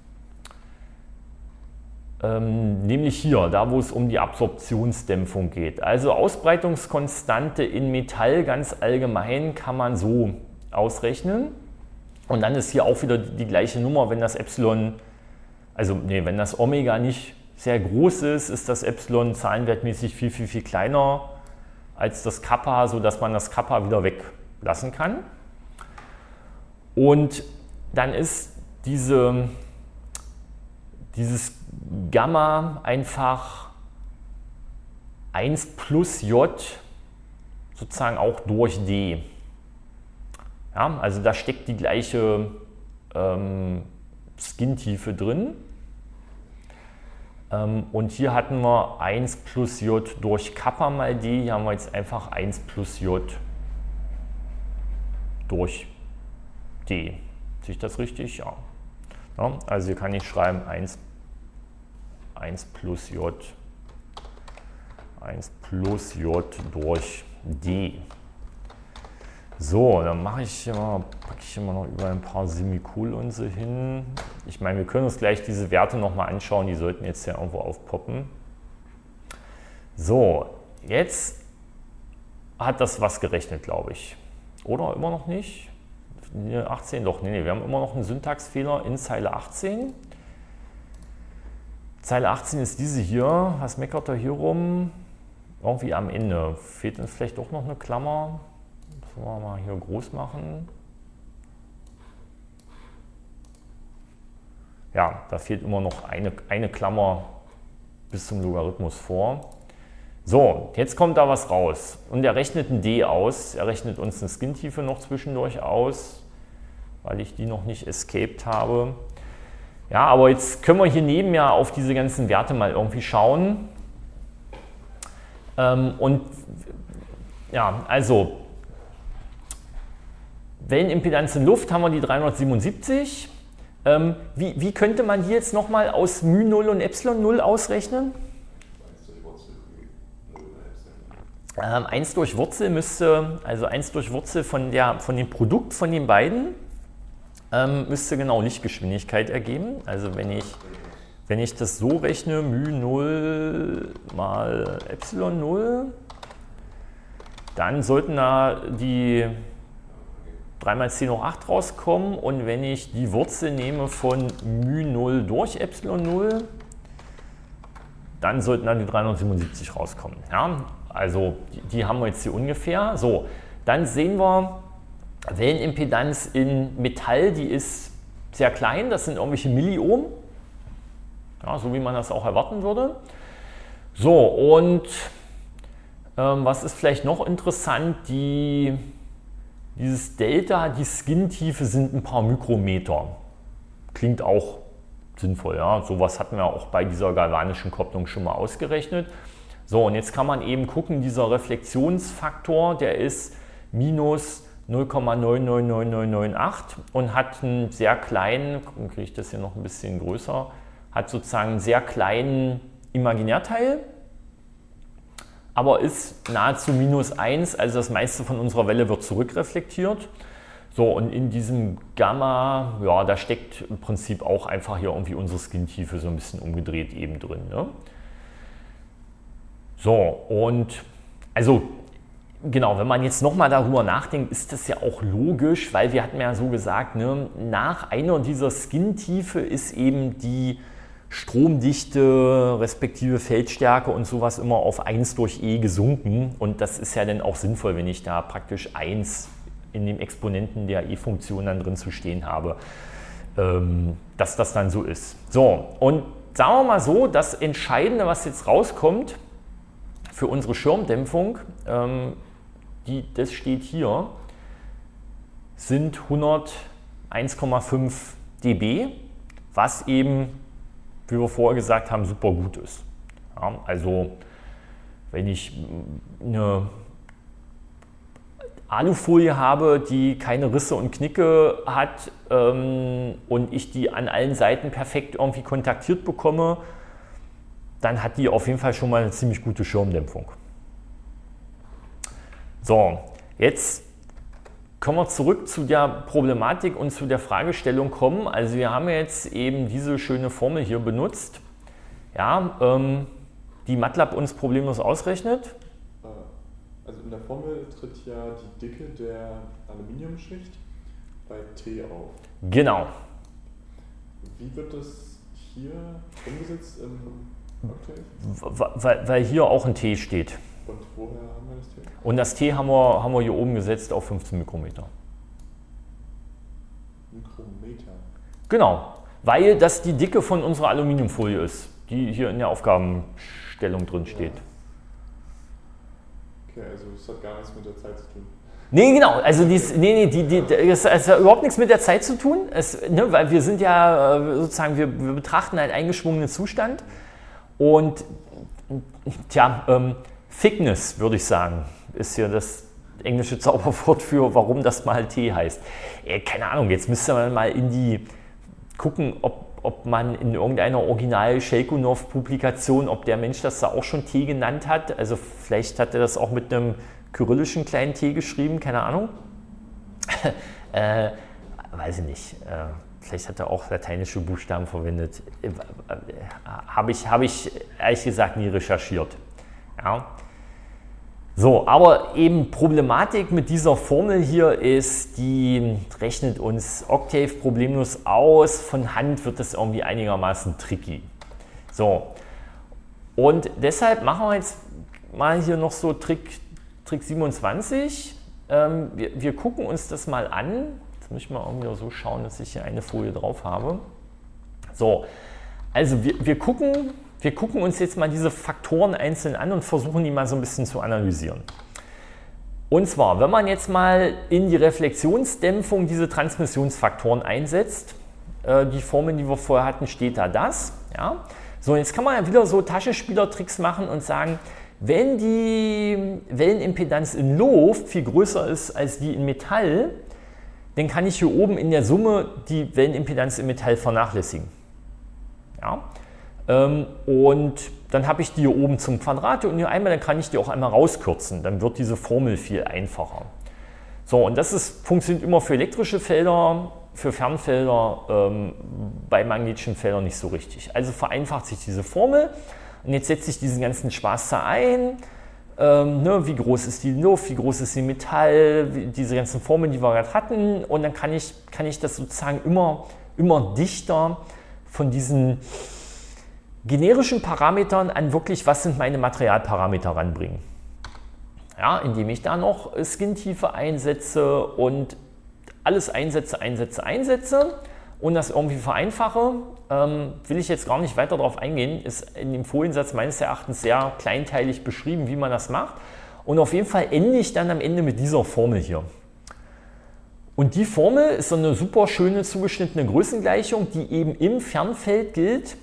Nämlich hier, da wo es um die Absorptionsdämpfung geht. Also Ausbreitungskonstante in Metall ganz allgemein kann man so ausrechnen. Und dann ist hier auch wieder die gleiche Nummer, wenn das Epsilon, wenn das Omega nicht sehr groß ist, ist das Epsilon zahlenwertmäßig viel, viel, viel kleiner als das Kappa, sodass man das Kappa wieder weglassen kann. Und dann ist dieses Gamma einfach 1 plus J sozusagen auch durch D. Ja, also da steckt die gleiche Skin-Tiefe drin. Und hier hatten wir 1 plus J durch Kappa mal D. Hier haben wir jetzt einfach 1 plus J durch D. Sehe ich das richtig? Ja. Ja, also hier kann ich schreiben 1 plus J durch D. So, dann packe ich immer noch über ein paar Semikolonse hin. Ich meine, wir können uns gleich diese Werte nochmal anschauen, die sollten jetzt ja irgendwo aufpoppen. So, jetzt hat das was gerechnet, glaube ich. Oder immer noch nicht? 18 doch, nee, wir haben immer noch einen Syntaxfehler in Zeile 18. Zeile 18 ist diese hier. Was meckert er hier rum? Irgendwie am Ende. Fehlt uns vielleicht auch noch eine Klammer. Das wollen wir mal hier groß machen. Ja, da fehlt immer noch eine Klammer bis zum Logarithmus vor. So, jetzt kommt da was raus. Und er rechnet ein D aus. Er rechnet uns eine Skin-Tiefe noch zwischendurch aus, weil ich die noch nicht escaped habe. Ja, aber jetzt können wir hier neben ja auf diese ganzen Werte mal irgendwie schauen. Und ja, also Wellenimpedanz in Luft haben wir die 377. Wie könnte man hier jetzt nochmal aus μ0 und ε0 ausrechnen? 1 durch Wurzel müsste, also 1 durch Wurzel von dem Produkt von den beiden, müsste genau Lichtgeschwindigkeit ergeben. Also wenn ich das so rechne, μ0 mal ε0, dann sollten da die 3 mal 10 hoch 8 rauskommen. Und wenn ich die Wurzel nehme von μ0 durch ε0, dann sollten da die 377 rauskommen. Ja? Also die haben wir jetzt hier ungefähr. So, dann sehen wir, Wellenimpedanz in Metall, die ist sehr klein, das sind irgendwelche Milliohm, ja, so wie man das auch erwarten würde. So, und was ist vielleicht noch interessant, dieses Delta, die Skin-Tiefe sind ein paar Mikrometer. Klingt auch sinnvoll, ja. Sowas hatten wir auch bei dieser galvanischen Kopplung schon mal ausgerechnet. So, und jetzt kann man eben gucken, dieser Reflexionsfaktor, der ist minus 0,999998 und hat einen sehr kleinen, kriege ich das hier noch ein bisschen größer, hat sozusagen einen sehr kleinen Imaginärteil, aber ist nahezu minus 1, also das meiste von unserer Welle wird zurückreflektiert. So, und in diesem Gamma, ja, da steckt im Prinzip auch einfach hier irgendwie unsere Skin-Tiefe so ein bisschen umgedreht eben drin. Ne? So, und also genau, wenn man jetzt nochmal darüber nachdenkt, ist das ja auch logisch, weil wir hatten ja so gesagt, ne, nach einer dieser Skin-Tiefe ist eben die Stromdichte respektive Feldstärke und sowas immer auf 1 durch E gesunken. Und das ist ja dann auch sinnvoll, wenn ich da praktisch 1 in dem Exponenten der E-Funktion dann drin zu stehen habe, dass das dann so ist. So, und sagen wir mal so, das Entscheidende, was jetzt rauskommt für unsere Schirmdämpfung, das steht hier, sind 101,5 dB, was eben wie wir vorher gesagt haben, super gut ist. Ja, also wenn ich eine Alufolie habe, die keine Risse und Knicke hat und ich die an allen Seiten perfekt irgendwie kontaktiert bekomme, dann hat die auf jeden Fall schon mal eine ziemlich gute Schirmdämpfung. So, jetzt können wir zurück zu der Problematik und zu der Fragestellung kommen. Also wir haben jetzt eben diese schöne Formel hier benutzt, ja, die MATLAB uns problemlos ausrechnet. Also in der Formel tritt ja die Dicke der Aluminiumschicht bei T auf. Genau. Wie wird das hier umgesetzt im Octave? Weil hier auch ein T steht. Und woher haben wir das T? Und das T haben wir hier oben gesetzt auf 15 Mikrometer. Mikrometer? Genau, weil das die Dicke von unserer Aluminiumfolie ist, die hier in der Aufgabenstellung drin steht. Ja. Okay, also es hat gar nichts mit der Zeit zu tun. Nee, genau, also das hat überhaupt nichts mit der Zeit zu tun, weil wir sind ja sozusagen, wir betrachten einen eingeschwungenen Zustand und Thickness, würde ich sagen, ist ja das englische Zauberwort für, warum das mal T heißt. Keine Ahnung, jetzt müsste man mal gucken, ob man in irgendeiner Original-Shelkunov-Publikation, ob der Mensch das da auch schon T genannt hat. Also vielleicht hat er das auch mit einem kyrillischen kleinen T geschrieben, keine Ahnung. Weiß ich nicht. Vielleicht hat er auch lateinische Buchstaben verwendet. Habe ich ehrlich gesagt nie recherchiert. Ja. So, aber eben Problematik mit dieser Formel hier ist, die rechnet uns Octave problemlos aus. Von Hand wird das irgendwie einigermaßen tricky. So, und deshalb machen wir jetzt mal hier noch so Trick 27. Wir gucken uns das mal an. Jetzt muss ich mal irgendwie so schauen, dass ich hier eine Folie drauf habe. So, also wir gucken uns jetzt mal diese Faktoren einzeln an und versuchen die mal so ein bisschen zu analysieren. Und zwar, wenn man jetzt mal in die Reflexionsdämpfung diese Transmissionsfaktoren einsetzt, die Formeln, die wir vorher hatten, steht da das. Ja? So, jetzt kann man ja wieder so Taschenspielertricks machen und sagen, wenn die Wellenimpedanz in Luft viel größer ist als die in Metall, dann kann ich hier oben in der Summe die Wellenimpedanz im Metall vernachlässigen. Ja? Und dann habe ich die hier oben zum Quadrat und hier einmal, dann kann ich die auch einmal rauskürzen. Dann wird diese Formel viel einfacher. So, und das funktioniert immer für elektrische Felder, für Fernfelder, bei magnetischen Feldern nicht so richtig. Also vereinfacht sich diese Formel und jetzt setze ich diesen ganzen Spaß da ein. Wie groß ist die Luft, wie groß ist die Metall, diese ganzen Formeln, die wir gerade hatten, und dann kann ich das sozusagen immer dichter von diesen generischen Parametern an wirklich, was sind meine Materialparameter ranbringen. Ja, indem ich da noch Skintiefe einsetze und alles einsetze und das irgendwie vereinfache. Will ich jetzt gar nicht weiter darauf eingehen, ist in dem Foliensatz meines Erachtens sehr kleinteilig beschrieben, wie man das macht. Und auf jeden Fall ende ich dann am Ende mit dieser Formel hier. Und die Formel ist so eine super schöne zugeschnittene Größengleichung, die eben im Fernfeld gilt.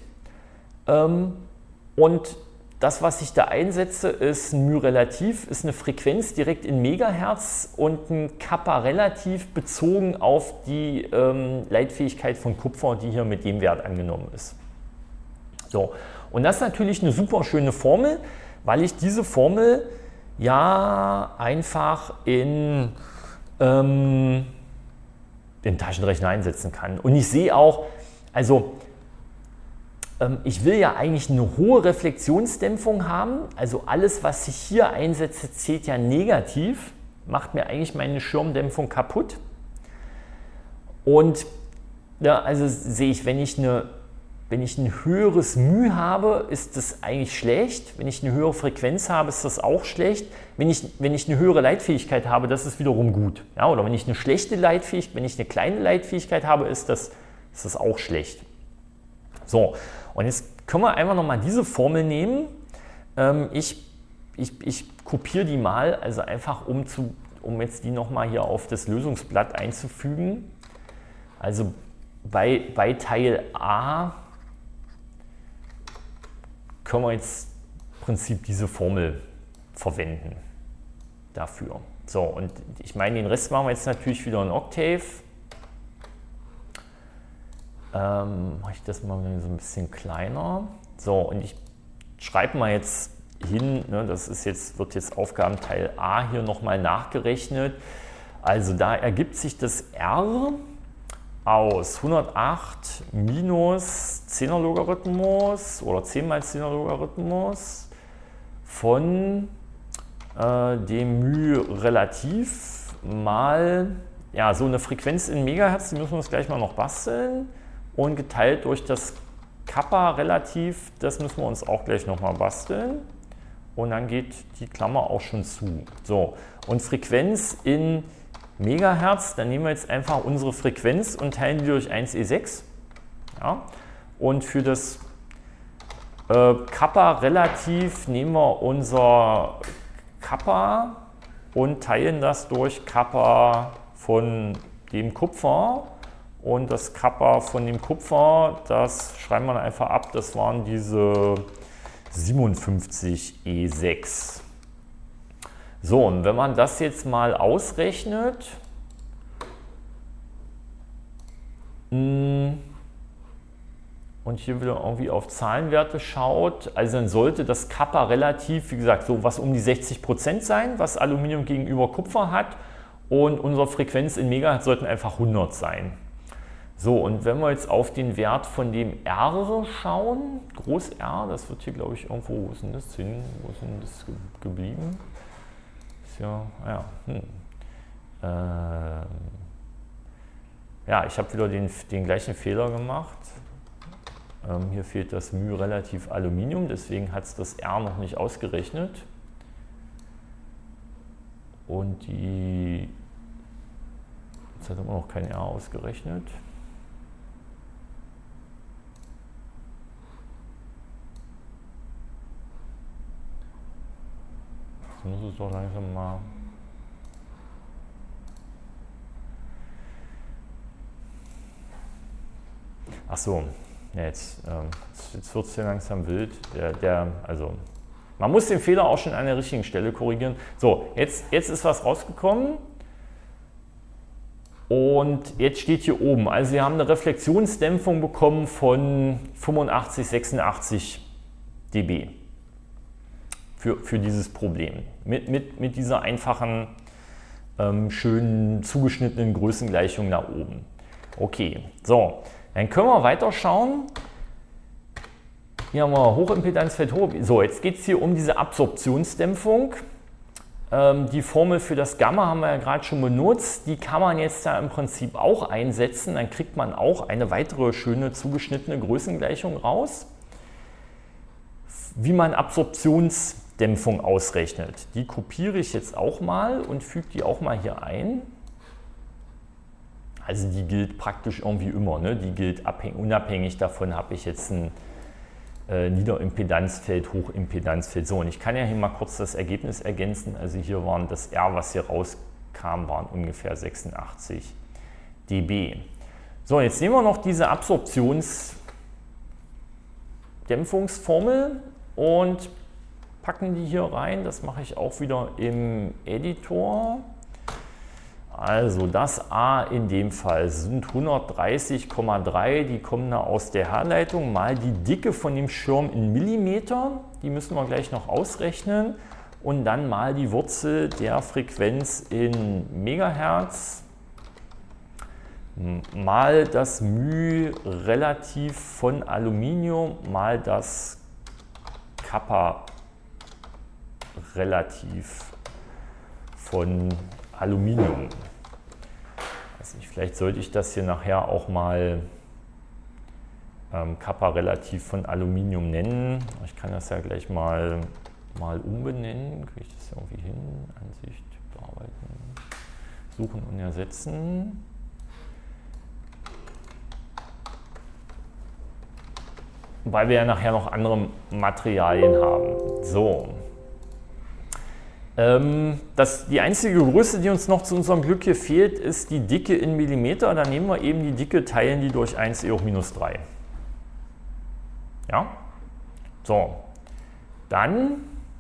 Und das, was ich da einsetze, ist ein μ-Relativ, ist eine Frequenz direkt in Megahertz und ein Kappa-Relativ bezogen auf die Leitfähigkeit von Kupfer, die hier mit dem Wert angenommen ist. So, und das ist natürlich eine super schöne Formel, weil ich diese Formel ja einfach in den Taschenrechner einsetzen kann. Und ich sehe auch, also ich will ja eigentlich eine hohe Reflexionsdämpfung haben, also alles, was ich hier einsetze, zählt ja negativ, macht mir eigentlich meine Schirmdämpfung kaputt. Und ja, also sehe ich, wenn ich ein höheres μ habe, ist das eigentlich schlecht. Wenn ich eine höhere Frequenz habe, ist das auch schlecht. Wenn ich eine höhere Leitfähigkeit habe, das ist wiederum gut. Ja, oder wenn ich eine schlechte Leitfähigkeit, wenn ich eine kleine Leitfähigkeit habe, ist das auch schlecht. So, und jetzt können wir einfach nochmal diese Formel nehmen. Ich kopiere die mal, also einfach um jetzt die nochmal hier auf das Lösungsblatt einzufügen. Also bei Teil A können wir jetzt im Prinzip diese Formel verwenden dafür. So, und ich meine, den Rest machen wir jetzt natürlich wieder in Octave. Mache ich das mal so ein bisschen kleiner. So, und ich schreibe mal jetzt hin, ne, das ist jetzt, wird jetzt Aufgabenteil A hier nochmal nachgerechnet. Also da ergibt sich das R aus 108 minus 10er Logarithmus oder 10 mal 10er Logarithmus von dem μ-Relativ mal, ja, so eine Frequenz in Megahertz, die müssen wir uns gleich mal noch basteln, und geteilt durch das Kappa-Relativ, das müssen wir uns auch gleich nochmal basteln, und dann geht die Klammer auch schon zu. So, und Frequenz in Megahertz, dann nehmen wir jetzt einfach unsere Frequenz und teilen die durch 1e6. Ja? Und für das Kappa-Relativ nehmen wir unser Kappa und teilen das durch Kappa von dem Kupfer. Und das Kappa von dem Kupfer, das schreiben wir einfach ab, das waren diese 57e6. So, und wenn man das jetzt mal ausrechnet, und hier wieder irgendwie auf Zahlenwerte schaut, also dann sollte das Kappa relativ, wie gesagt, so was um die 60% sein, was Aluminium gegenüber Kupfer hat, und unsere Frequenz in Megahertz sollten einfach 100 sein. So, und wenn wir jetzt auf den Wert von dem R schauen, Groß R, das wird hier, glaube ich, irgendwo, wo ist denn das hin? Wo ist denn das geblieben? Ja, ja, ich habe wieder den gleichen Fehler gemacht. Hier fehlt das μ-Relativ Aluminium, deswegen hat es das R noch nicht ausgerechnet. Und jetzt hat immer noch kein R ausgerechnet. Jetzt muss es doch langsam mal... Ach so, ja, jetzt wird es ja langsam wild. Also, man muss den Fehler auch schon an der richtigen Stelle korrigieren. So, jetzt ist was rausgekommen. Und jetzt steht hier oben, also wir haben eine Reflexionsdämpfung bekommen von 85, 86 dB für dieses Problem. Mit dieser einfachen, schönen, zugeschnittenen Größengleichung nach oben. Okay, so. Dann können wir weiter schauen. Hier haben wir Hochimpedanzfeld hoch. So, jetzt geht es hier um diese Absorptionsdämpfung. Die Formel für das Gamma haben wir ja gerade schon benutzt. Die kann man jetzt da im Prinzip auch einsetzen. Dann kriegt man auch eine weitere schöne zugeschnittene Größengleichung raus. Wie man Absorptionsdämpfung ausrechnet. Die kopiere ich jetzt auch mal und füge die auch mal hier ein. Also die gilt praktisch irgendwie immer, ne? Die gilt unabhängig davon, habe ich jetzt ein Niederimpedanzfeld, Hochimpedanzfeld. So, und ich kann ja hier mal kurz das Ergebnis ergänzen. Also hier waren das R, was hier rauskam, waren ungefähr 86 dB. So, jetzt nehmen wir noch diese Absorptionsdämpfungsformel und packen die hier rein. Das mache ich auch wieder im Editor. Also das A in dem Fall sind 130,3, die kommen da aus der Herleitung, mal die Dicke von dem Schirm in Millimeter, die müssen wir gleich noch ausrechnen, und dann mal die Wurzel der Frequenz in Megahertz, mal das μ-Relativ von Aluminium, mal das Kappa-Relativ von Aluminium. Also vielleicht sollte ich das hier nachher auch mal Kappa-Relativ von Aluminium nennen. Ich kann das ja gleich mal umbenennen. Kriege ich das ja irgendwie hin? Ansicht, bearbeiten, suchen und ersetzen. Weil wir ja nachher noch andere Materialien haben. So. Die einzige Größe, die uns noch zu unserem Glück hier fehlt, ist die Dicke in Millimeter. Dann nehmen wir eben die Dicke, teilen die durch 1e hoch minus 3. Ja? So, dann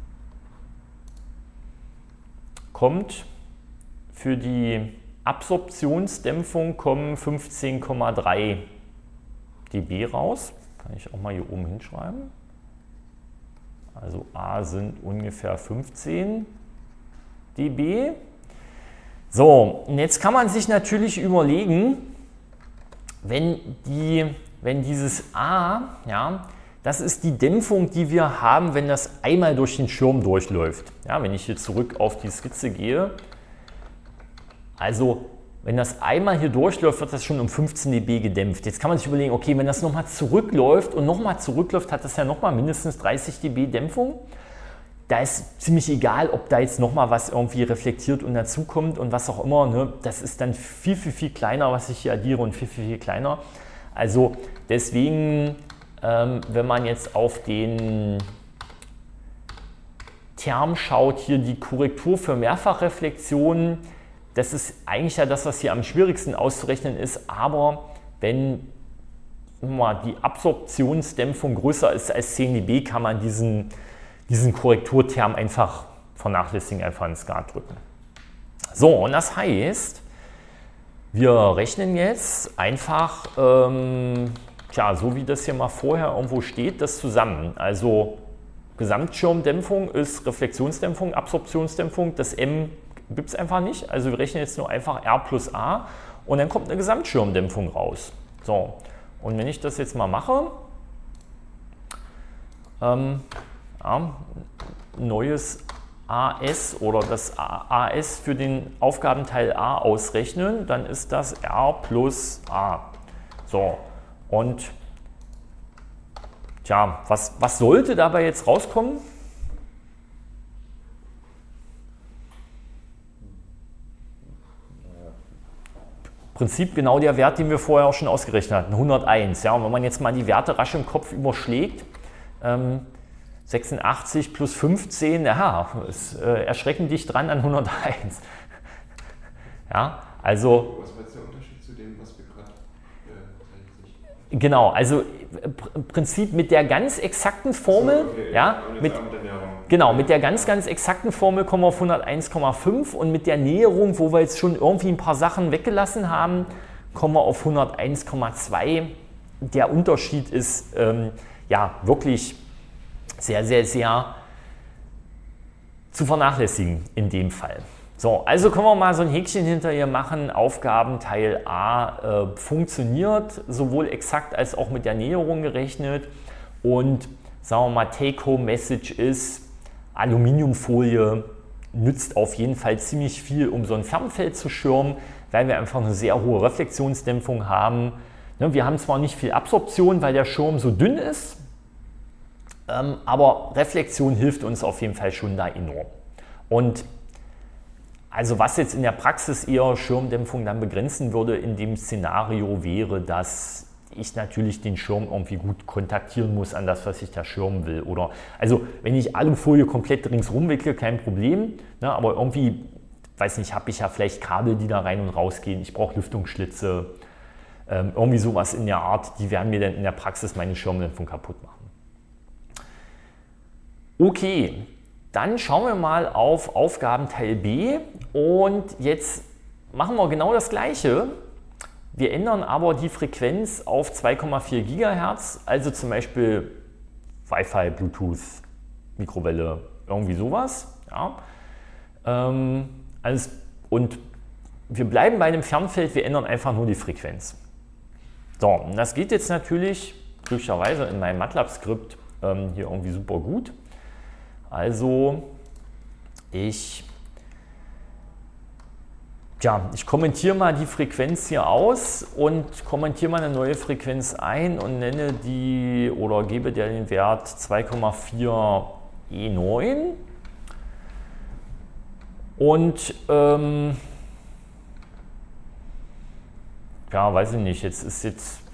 kommt für die Absorptionsdämpfung 15,3 dB raus. Kann ich auch mal hier oben hinschreiben. Also A sind ungefähr 15 dB. So, und jetzt kann man sich natürlich überlegen, wenn dieses A, ja, das ist die Dämpfung, die wir haben, wenn das einmal durch den Schirm durchläuft. Ja, wenn ich hier zurück auf die Skizze gehe, also wenn das einmal hier durchläuft, wird das schon um 15 dB gedämpft. Jetzt kann man sich überlegen, okay, wenn das nochmal zurückläuft und nochmal zurückläuft, hat das ja nochmal mindestens 30 dB Dämpfung. Da ist ziemlich egal, ob da jetzt nochmal was irgendwie reflektiert und dazukommt und was auch immer. Ne? Das ist dann viel, viel, viel kleiner, was ich hier addiere und viel, viel, viel kleiner. Also deswegen, wenn man jetzt auf den Term schaut, hier die Korrektur für Mehrfachreflexionen, das ist eigentlich ja das, was hier am schwierigsten auszurechnen ist, aber wenn die Absorptionsdämpfung größer ist als 10 dB, kann man diesen Korrekturterm einfach vernachlässigen, einfach ins Skat drücken. So, und das heißt, wir rechnen jetzt einfach, so wie das hier mal vorher irgendwo steht, das zusammen. Also Gesamtschirmdämpfung ist Reflexionsdämpfung, Absorptionsdämpfung, das M gibt es einfach nicht. Also wir rechnen jetzt nur einfach R plus A und dann kommt eine Gesamtschirmdämpfung raus. So, und wenn ich das jetzt mal mache, neues AS oder das AS für den Aufgabenteil A ausrechnen, dann ist das R plus A. So, und was sollte dabei jetzt rauskommen? Im Prinzip genau der Wert, den wir vorher auch schon ausgerechnet hatten, 101. Ja, und wenn man jetzt mal die Werte rasch im Kopf überschlägt, 86 plus 15, ja, ist erschreckend dicht dran an 101. Ja, also. Was war jetzt der Unterschied zu dem, was wir gerade genau, also im Prinzip mit der ganz exakten Formel, mit der ganz exakten Formel kommen wir auf 101,5 und mit der Näherung, wo wir jetzt schon irgendwie ein paar Sachen weggelassen haben, kommen wir auf 101,2. Der Unterschied ist wirklich sehr, sehr, sehr zu vernachlässigen in dem Fall. So, also können wir mal so ein Häkchen hinter ihr machen. Aufgabenteil A funktioniert, sowohl exakt als auch mit der Näherung gerechnet. Und sagen wir mal, Take-Home-Message ist, Aluminiumfolie nützt auf jeden Fall ziemlich viel, um so ein Fernfeld zu schirmen, weil wir einfach eine sehr hohe Reflexionsdämpfung haben. Wir haben zwar nicht viel Absorption, weil der Schirm so dünn ist, aber Reflexion hilft uns auf jeden Fall schon da enorm. Und also was jetzt in der Praxis eher Schirmdämpfung dann begrenzen würde in dem Szenario wäre, dass ich natürlich den Schirm irgendwie gut kontaktieren muss an das, was ich da schirmen will. Oder, also wenn ich Alufolie komplett ringsrum wickle, kein Problem, ne, aber irgendwie, weiß nicht, habe ich ja vielleicht Kabel, die da rein und raus gehen, ich brauche Lüftungsschlitze, irgendwie sowas in der Art, die werden mir dann in der Praxis meine Schirmdämpfung kaputt machen. Okay, dann schauen wir mal auf Aufgabenteil B und jetzt machen wir genau das Gleiche. Wir ändern aber die Frequenz auf 2,4 GHz, also zum Beispiel Wi-Fi, Bluetooth, Mikrowelle, irgendwie sowas. Ja. Und wir bleiben bei dem Fernfeld, wir ändern einfach nur die Frequenz. So, und das geht jetzt natürlich glücklicherweise in meinem MATLAB-Skript hier irgendwie super gut. Also ich kommentiere mal die Frequenz hier aus und kommentiere mal eine neue Frequenz ein und nenne die oder gebe der den Wert 2,4 E9. Und weiß ich nicht, jetzt ist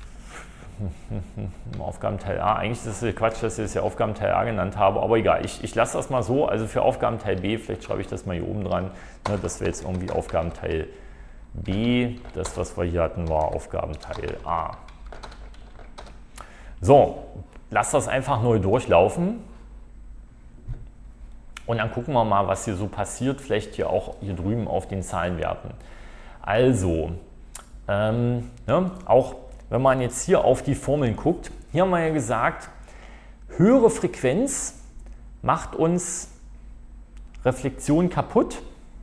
Aufgabenteil A, eigentlich ist es Quatsch, dass ich das ja Aufgabenteil A genannt habe, aber egal, ich lasse das mal so, also für Aufgabenteil B, vielleicht schreibe ich das mal hier oben dran, ne, das wäre jetzt irgendwie Aufgabenteil B, das was wir hier hatten war Aufgabenteil A. So, lass das einfach neu durchlaufen Und dann gucken wir mal, was hier so passiert, vielleicht hier auch hier drüben auf den Zahlenwerten. Also, ne, auch wenn man jetzt hier auf die Formeln guckt, hier haben wir ja gesagt, höhere Frequenz macht uns Reflexion kaputt.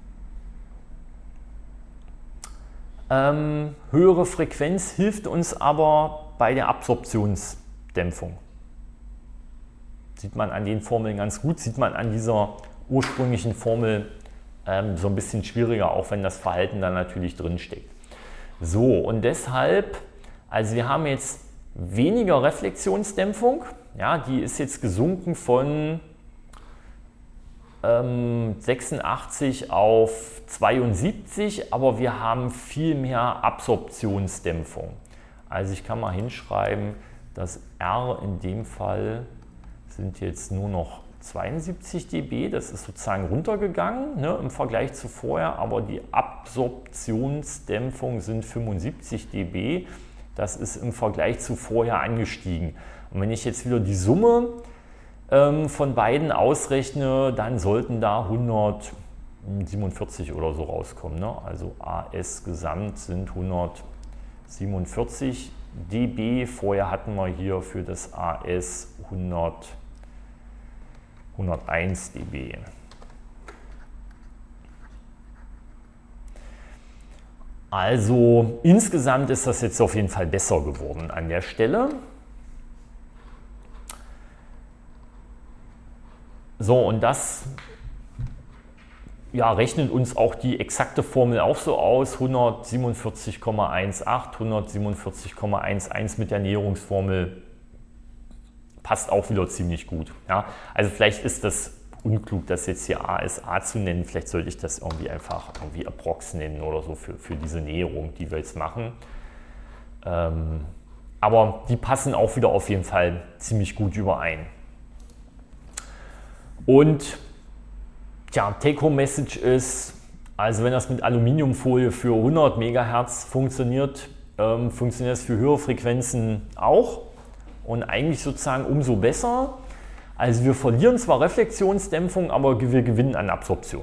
Höhere Frequenz hilft uns aber bei der Absorptionsdämpfung. Sieht man an den Formeln ganz gut, sieht man an dieser ursprünglichen Formel so ein bisschen schwieriger, auch wenn das Verhalten dann natürlich drin steckt. So, und deshalb, also wir haben jetzt weniger Reflexionsdämpfung, ja, die ist jetzt gesunken von 86 auf 72, aber wir haben viel mehr Absorptionsdämpfung. Also ich kann mal hinschreiben, dass R in dem Fall sind jetzt nur noch 72 dB, das ist sozusagen runtergegangen, ne, im Vergleich zu vorher, aber die Absorptionsdämpfung sind 75 dB, das ist im Vergleich zu vorher angestiegen. Und wenn ich jetzt wieder die Summe von beiden ausrechne, dann sollten da 147 oder so rauskommen. Ne? Also AS gesamt sind 147 dB. Vorher hatten wir hier für das AS 101 dB. Also insgesamt ist das jetzt auf jeden Fall besser geworden an der Stelle. So, und das ja, rechnet uns auch die exakte Formel auch so aus, 147,18, 147,11 mit der Näherungsformel passt auch wieder ziemlich gut. Ja. Also vielleicht ist das unklug, das jetzt hier ASA zu nennen, vielleicht sollte ich das irgendwie einfach irgendwie Approx nennen oder so für diese Näherung, die wir jetzt machen. Aber die passen auch wieder auf jeden Fall ziemlich gut überein. Und ja, Take-Home-Message ist, also wenn das mit Aluminiumfolie für 100 MHz funktioniert, funktioniert es für höhere Frequenzen auch und eigentlich sozusagen umso besser. Also wir verlieren zwar Reflexionsdämpfung, aber wir gewinnen an Absorption.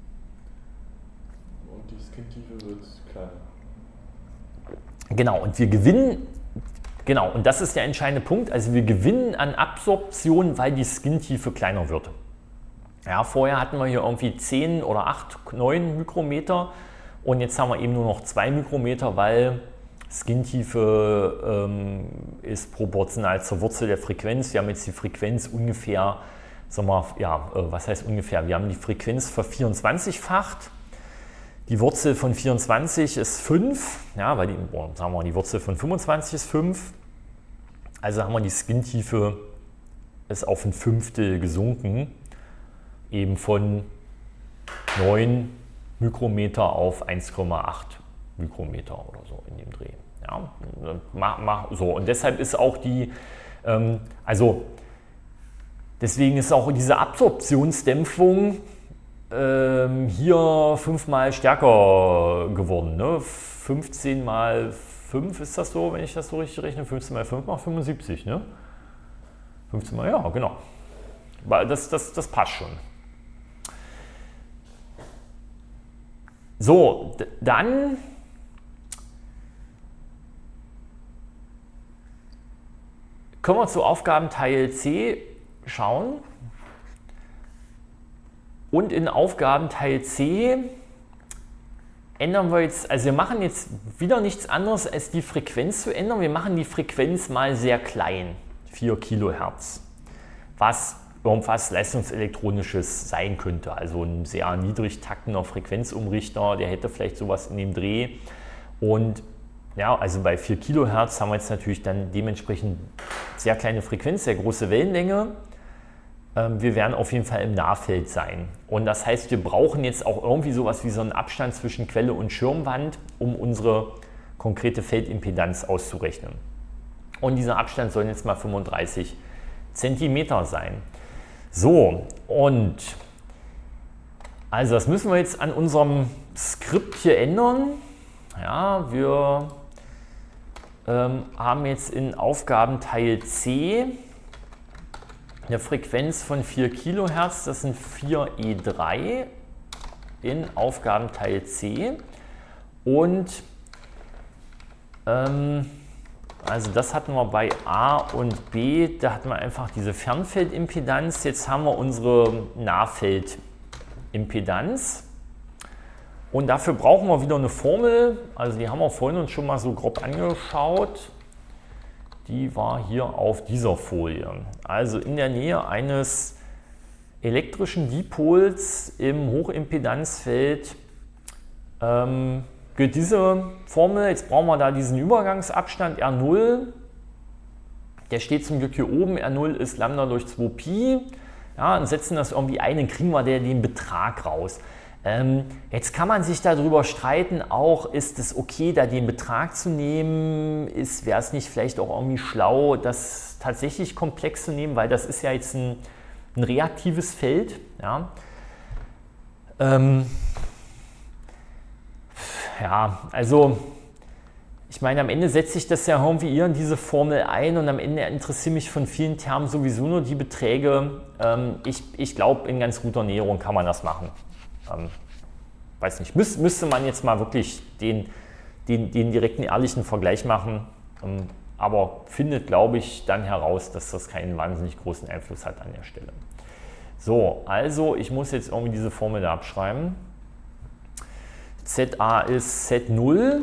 Und die Skin-Tiefe wird kleiner. Genau, und wir gewinnen, genau, und das ist der entscheidende Punkt, also wir gewinnen an Absorption, weil die Skin-Tiefe kleiner wird. Ja, vorher hatten wir hier irgendwie 10 oder 8, 9 Mikrometer und jetzt haben wir eben nur noch 2 Mikrometer, weil Skin-Tiefe ist proportional zur Wurzel der Frequenz. Wir haben jetzt die Frequenz ungefähr, sagen wir, ja, was heißt ungefähr? Wir haben die Frequenz ver24-facht. Die Wurzel von 24 ist 5, ja, weil sagen wir, die Wurzel von 25 ist 5. Also haben wir die Skin-Tiefe ist auf ein Fünftel gesunken. Eben von 9 Mikrometer auf 1,8 Mikrometer oder so in dem Dreh. Ja, so. Und deshalb ist auch die, also deswegen ist auch diese Absorptionsdämpfung hier 5-mal stärker geworden. Ne? 15 mal 5 ist das so, wenn ich das so richtig rechne, 15 mal 5 macht 75. Ne? 15 mal, ja, genau. Das passt schon. So, dann können wir zu Aufgabenteil C schauen. Und in Aufgabenteil C ändern wir jetzt, also wir machen jetzt wieder nichts anderes als die Frequenz zu ändern. Wir machen die Frequenz mal sehr klein, 4 Kilohertz, was irgendwas Leistungselektronisches sein könnte. Also ein sehr niedrig taktender Frequenzumrichter, der hätte vielleicht sowas in dem Dreh. Und ja, also bei 4 Kilohertz haben wir jetzt natürlich dann dementsprechend sehr kleine Frequenz, sehr große Wellenlänge. Wir werden auf jeden Fall im Nahfeld sein. Und das heißt, wir brauchen jetzt auch irgendwie sowas wie so einen Abstand zwischen Quelle und Schirmwand, um unsere konkrete Feldimpedanz auszurechnen. Und dieser Abstand soll jetzt mal 35 Zentimeter sein. So, und also das müssen wir jetzt an unserem Skript hier ändern. Ja, wir haben jetzt in Aufgabenteil C eine Frequenz von 4 Kilohertz, das sind 4E3 in Aufgabenteil C. Und also das hatten wir bei A und B, da hatten wir einfach diese Fernfeldimpedanz. Jetzt haben wir unsere Nahfeldimpedanz. Und dafür brauchen wir wieder eine Formel, also die haben wir vorhin uns schon mal so grob angeschaut. Die war hier auf dieser Folie. Also in der Nähe eines elektrischen Dipols im Hochimpedanzfeld gilt diese Formel. Jetzt brauchen wir da diesen Übergangsabstand R0. Der steht zum Glück hier oben. R0 ist Lambda durch 2Pi. Ja, und setzen das irgendwie ein, dann kriegen wir den Betrag raus. Jetzt kann man sich darüber streiten, auch ist es okay, da den Betrag zu nehmen, wäre es nicht vielleicht auch irgendwie schlau, das tatsächlich komplex zu nehmen, weil das ist ja jetzt ein reaktives Feld. Ja. Ja, also ich meine, am Ende setze ich das ja irgendwie hier in diese Formel ein und am Ende interessieren mich von vielen Termen sowieso nur die Beträge. Ich glaube, in ganz guter Näherung kann man das machen. Weiß nicht, müsste man jetzt mal wirklich den direkten, ehrlichen Vergleich machen, aber findet, glaube ich, dann heraus, dass das keinen wahnsinnig großen Einfluss hat an der Stelle. So, also ich muss jetzt irgendwie diese Formel da abschreiben. ZA ist Z0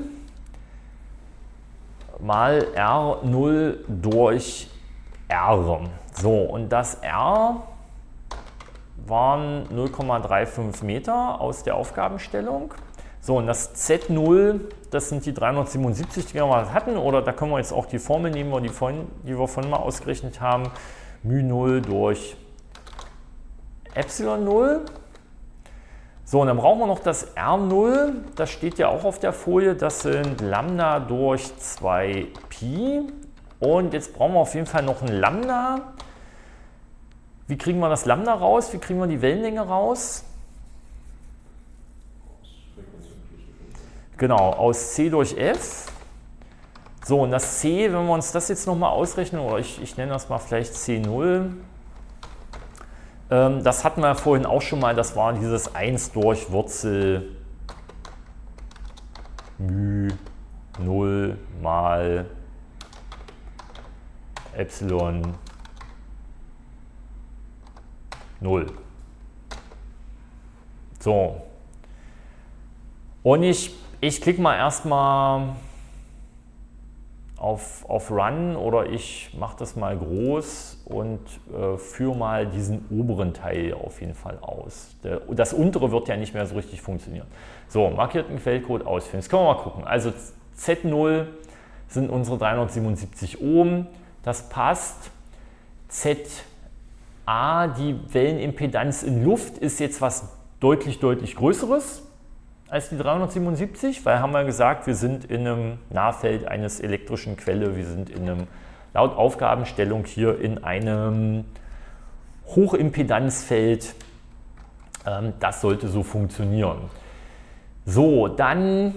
mal R0 durch R. So, und das R waren 0,35 Meter aus der Aufgabenstellung. So, und das Z0, das sind die 377, die wir mal hatten, oder da können wir jetzt auch die Formel nehmen, die wir vorhin mal ausgerechnet haben, μ0 durch Epsilon 0. So, und dann brauchen wir noch das R0, das steht ja auch auf der Folie, das sind Lambda durch 2Pi. Und jetzt brauchen wir auf jeden Fall noch ein Lambda. Wie kriegen wir das Lambda raus? Wie kriegen wir die Wellenlänge raus? Genau, aus C durch F. So, und das C, wenn wir uns das jetzt nochmal ausrechnen, oder ich nenne das mal vielleicht C0, das hatten wir vorhin auch schon mal, das war dieses 1 durch Wurzel μ0 mal Epsilon 0. So. Und ich klicke mal erstmal auf Run oder ich mache das mal groß und führe mal diesen oberen Teil auf jeden Fall aus. Das untere wird ja nicht mehr so richtig funktionieren. So, markierten Quellcode ausführen. Jetzt können wir mal gucken. Also Z0 sind unsere 377 Ohm. Das passt. ZA, die Wellenimpedanz in Luft, ist jetzt was deutlich Größeres als die 377, weil haben wir gesagt, wir sind in einem Nahfeld eines elektrischen Quelle, wir sind in einem, laut Aufgabenstellung hier in einem Hochimpedanzfeld. Das sollte so funktionieren. So, dann,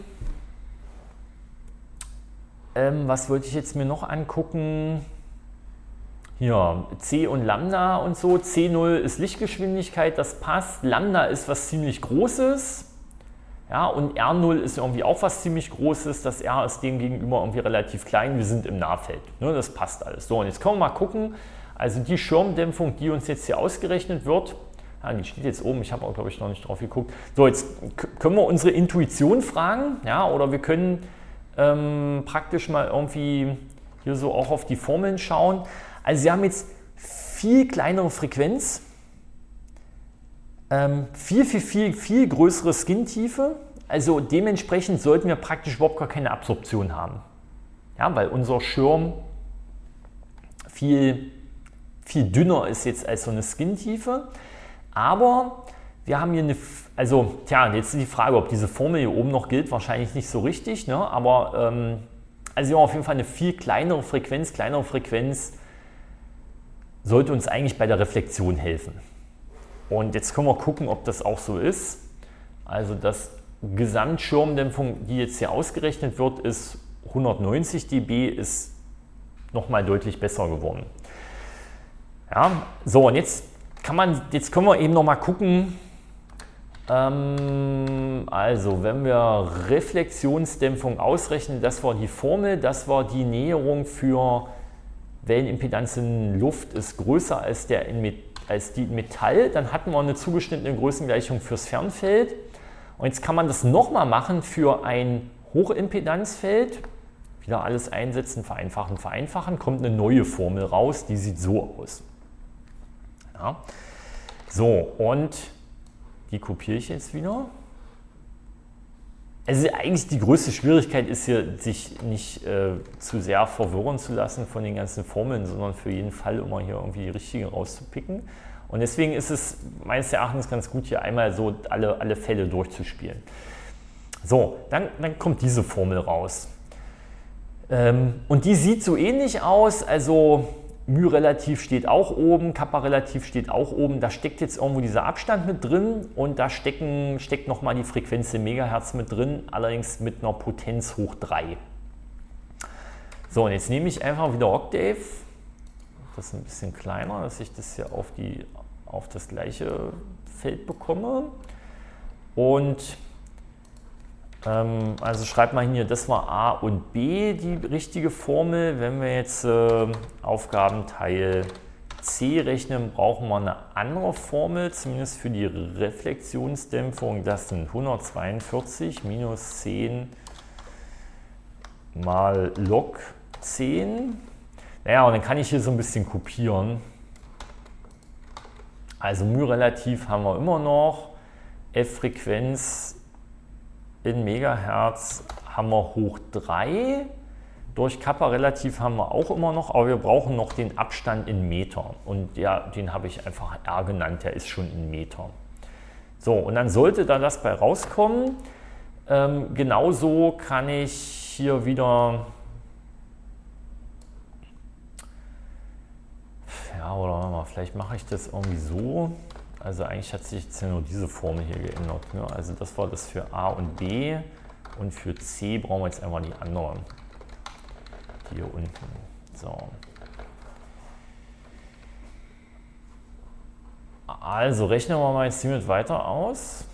was wollte ich jetzt mir noch angucken? Hier, C und Lambda und so. C0 ist Lichtgeschwindigkeit, das passt. Lambda ist was ziemlich Großes. Ja, und R0 ist irgendwie auch was ziemlich Großes. Das R ist dem gegenüber irgendwie relativ klein. Wir sind im Nahfeld. Ne, das passt alles. So, und jetzt können wir mal gucken. Also die Schirmdämpfung, die uns jetzt hier ausgerechnet wird, ja, die steht jetzt oben. Ich habe auch, glaube ich, noch nicht drauf geguckt. So, jetzt können wir unsere Intuition fragen. Ja, oder wir können praktisch mal irgendwie hier so auch auf die Formeln schauen. Also wir haben jetzt viel kleinere Frequenz. Viel größere Skin-Tiefe, also dementsprechend sollten wir praktisch überhaupt gar keine Absorption haben. Ja, weil unser Schirm viel dünner ist jetzt als so eine Skin-Tiefe. Aber wir haben hier eine, also jetzt ist die Frage, ob diese Formel hier oben noch gilt, wahrscheinlich nicht so richtig, ne? Aber also wir haben auf jeden Fall eine viel kleinere Frequenz sollte uns eigentlich bei der Reflexion helfen. Und jetzt können wir gucken, ob das auch so ist. Also das Gesamtschirmdämpfung, die jetzt hier ausgerechnet wird, ist 190 dB, ist nochmal deutlich besser geworden. Ja, so und jetzt können wir eben noch mal gucken, also wenn wir Reflexionsdämpfung ausrechnen, das war die Formel, das war die Näherung für Wellenimpedanz in Luft ist größer als die in Metall, dann hatten wir eine zugeschnittene Größengleichung fürs Fernfeld. Und jetzt kann man das nochmal machen für ein Hochimpedanzfeld. Wieder alles einsetzen, vereinfachen, vereinfachen, kommt eine neue Formel raus, die sieht so aus. Ja. So, und die kopiere ich jetzt wieder. Also eigentlich die größte Schwierigkeit ist hier, sich nicht zu sehr verwirren zu lassen von den ganzen Formeln, sondern für jeden Fall immer hier irgendwie die richtige rauszupicken. Und deswegen ist es meines Erachtens ganz gut, hier einmal so alle Fälle durchzuspielen. So, dann kommt diese Formel raus. Und die sieht so ähnlich aus, also μ-relativ steht auch oben, Kappa-relativ steht auch oben, da steckt jetzt irgendwo dieser Abstand mit drin und da steckt nochmal die Frequenz in Megahertz mit drin, allerdings mit einer Potenz hoch 3. So, und jetzt nehme ich einfach wieder Octave, das ist ein bisschen kleiner, dass ich das hier auf das gleiche Feld bekomme und also schreibt mal hier, das war A und B, die richtige Formel. Wenn wir jetzt Aufgabenteil C rechnen, brauchen wir eine andere Formel, zumindest für die Reflexionsdämpfung. Das sind 142 minus 10 mal log 10. Naja, und dann kann ich hier so ein bisschen kopieren. Also μ-relativ haben wir immer noch, F-Frequenz in Megahertz haben wir hoch 3, durch Kappa-relativ haben wir auch immer noch, aber wir brauchen noch den Abstand in Meter und ja, den habe ich einfach R genannt, der ist schon in Meter. So, und dann sollte da das bei rauskommen. Genauso kann ich hier wieder, ja, oder vielleicht mache ich das irgendwie so. Also eigentlich hat sich jetzt ja nur diese Formel hier geändert. Ne? Also das war das für A und B und für C brauchen wir jetzt einfach die andere. Die hier unten. So. Also rechnen wir mal jetzt hiermit weiter aus.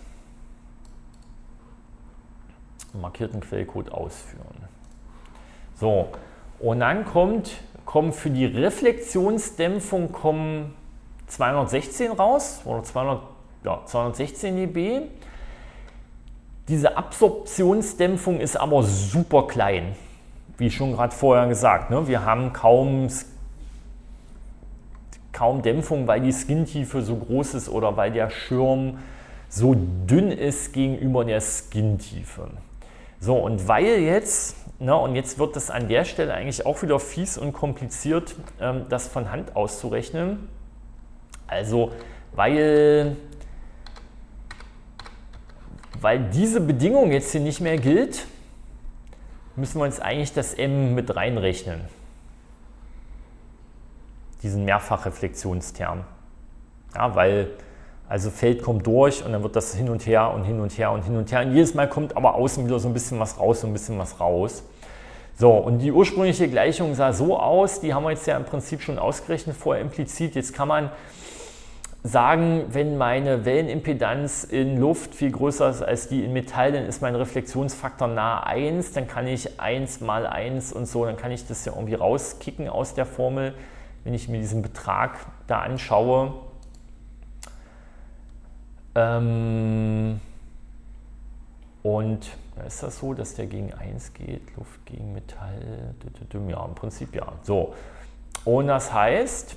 Markierten Quellcode ausführen. So, und dann kommen für die Reflexionsdämpfung 216 raus, oder 216 dB. Diese Absorptionsdämpfung ist aber super klein, wie schon gerade vorher gesagt. Ne? Wir haben kaum Dämpfung, weil die Skintiefe so groß ist oder weil der Schirm so dünn ist gegenüber der Skintiefe. So, und weil jetzt, und jetzt wird es an der Stelle eigentlich auch wieder fies und kompliziert, das von Hand auszurechnen. Also, weil diese Bedingung jetzt hier nicht mehr gilt, müssen wir uns eigentlich das M mit reinrechnen. Diesen Mehrfachreflexionsterm. Ja, weil also Feld kommt durch und dann wird das hin und her und hin und her und hin und her. Und jedes Mal kommt aber außen wieder so ein bisschen was raus, so ein bisschen was raus. So, und die ursprüngliche Gleichung sah so aus, die haben wir jetzt ja im Prinzip schon ausgerechnet vorher implizit. Jetzt kann man sagen, wenn meine Wellenimpedanz in Luft viel größer ist als die in Metall, dann ist mein Reflexionsfaktor nahe 1, dann kann ich 1 mal 1 und so, dann kann ich das ja irgendwie rauskicken aus der Formel, wenn ich mir diesen Betrag da anschaue. Und da ist das so, dass der gegen 1 geht, Luft gegen Metall, ja, im Prinzip ja. So, und das heißt,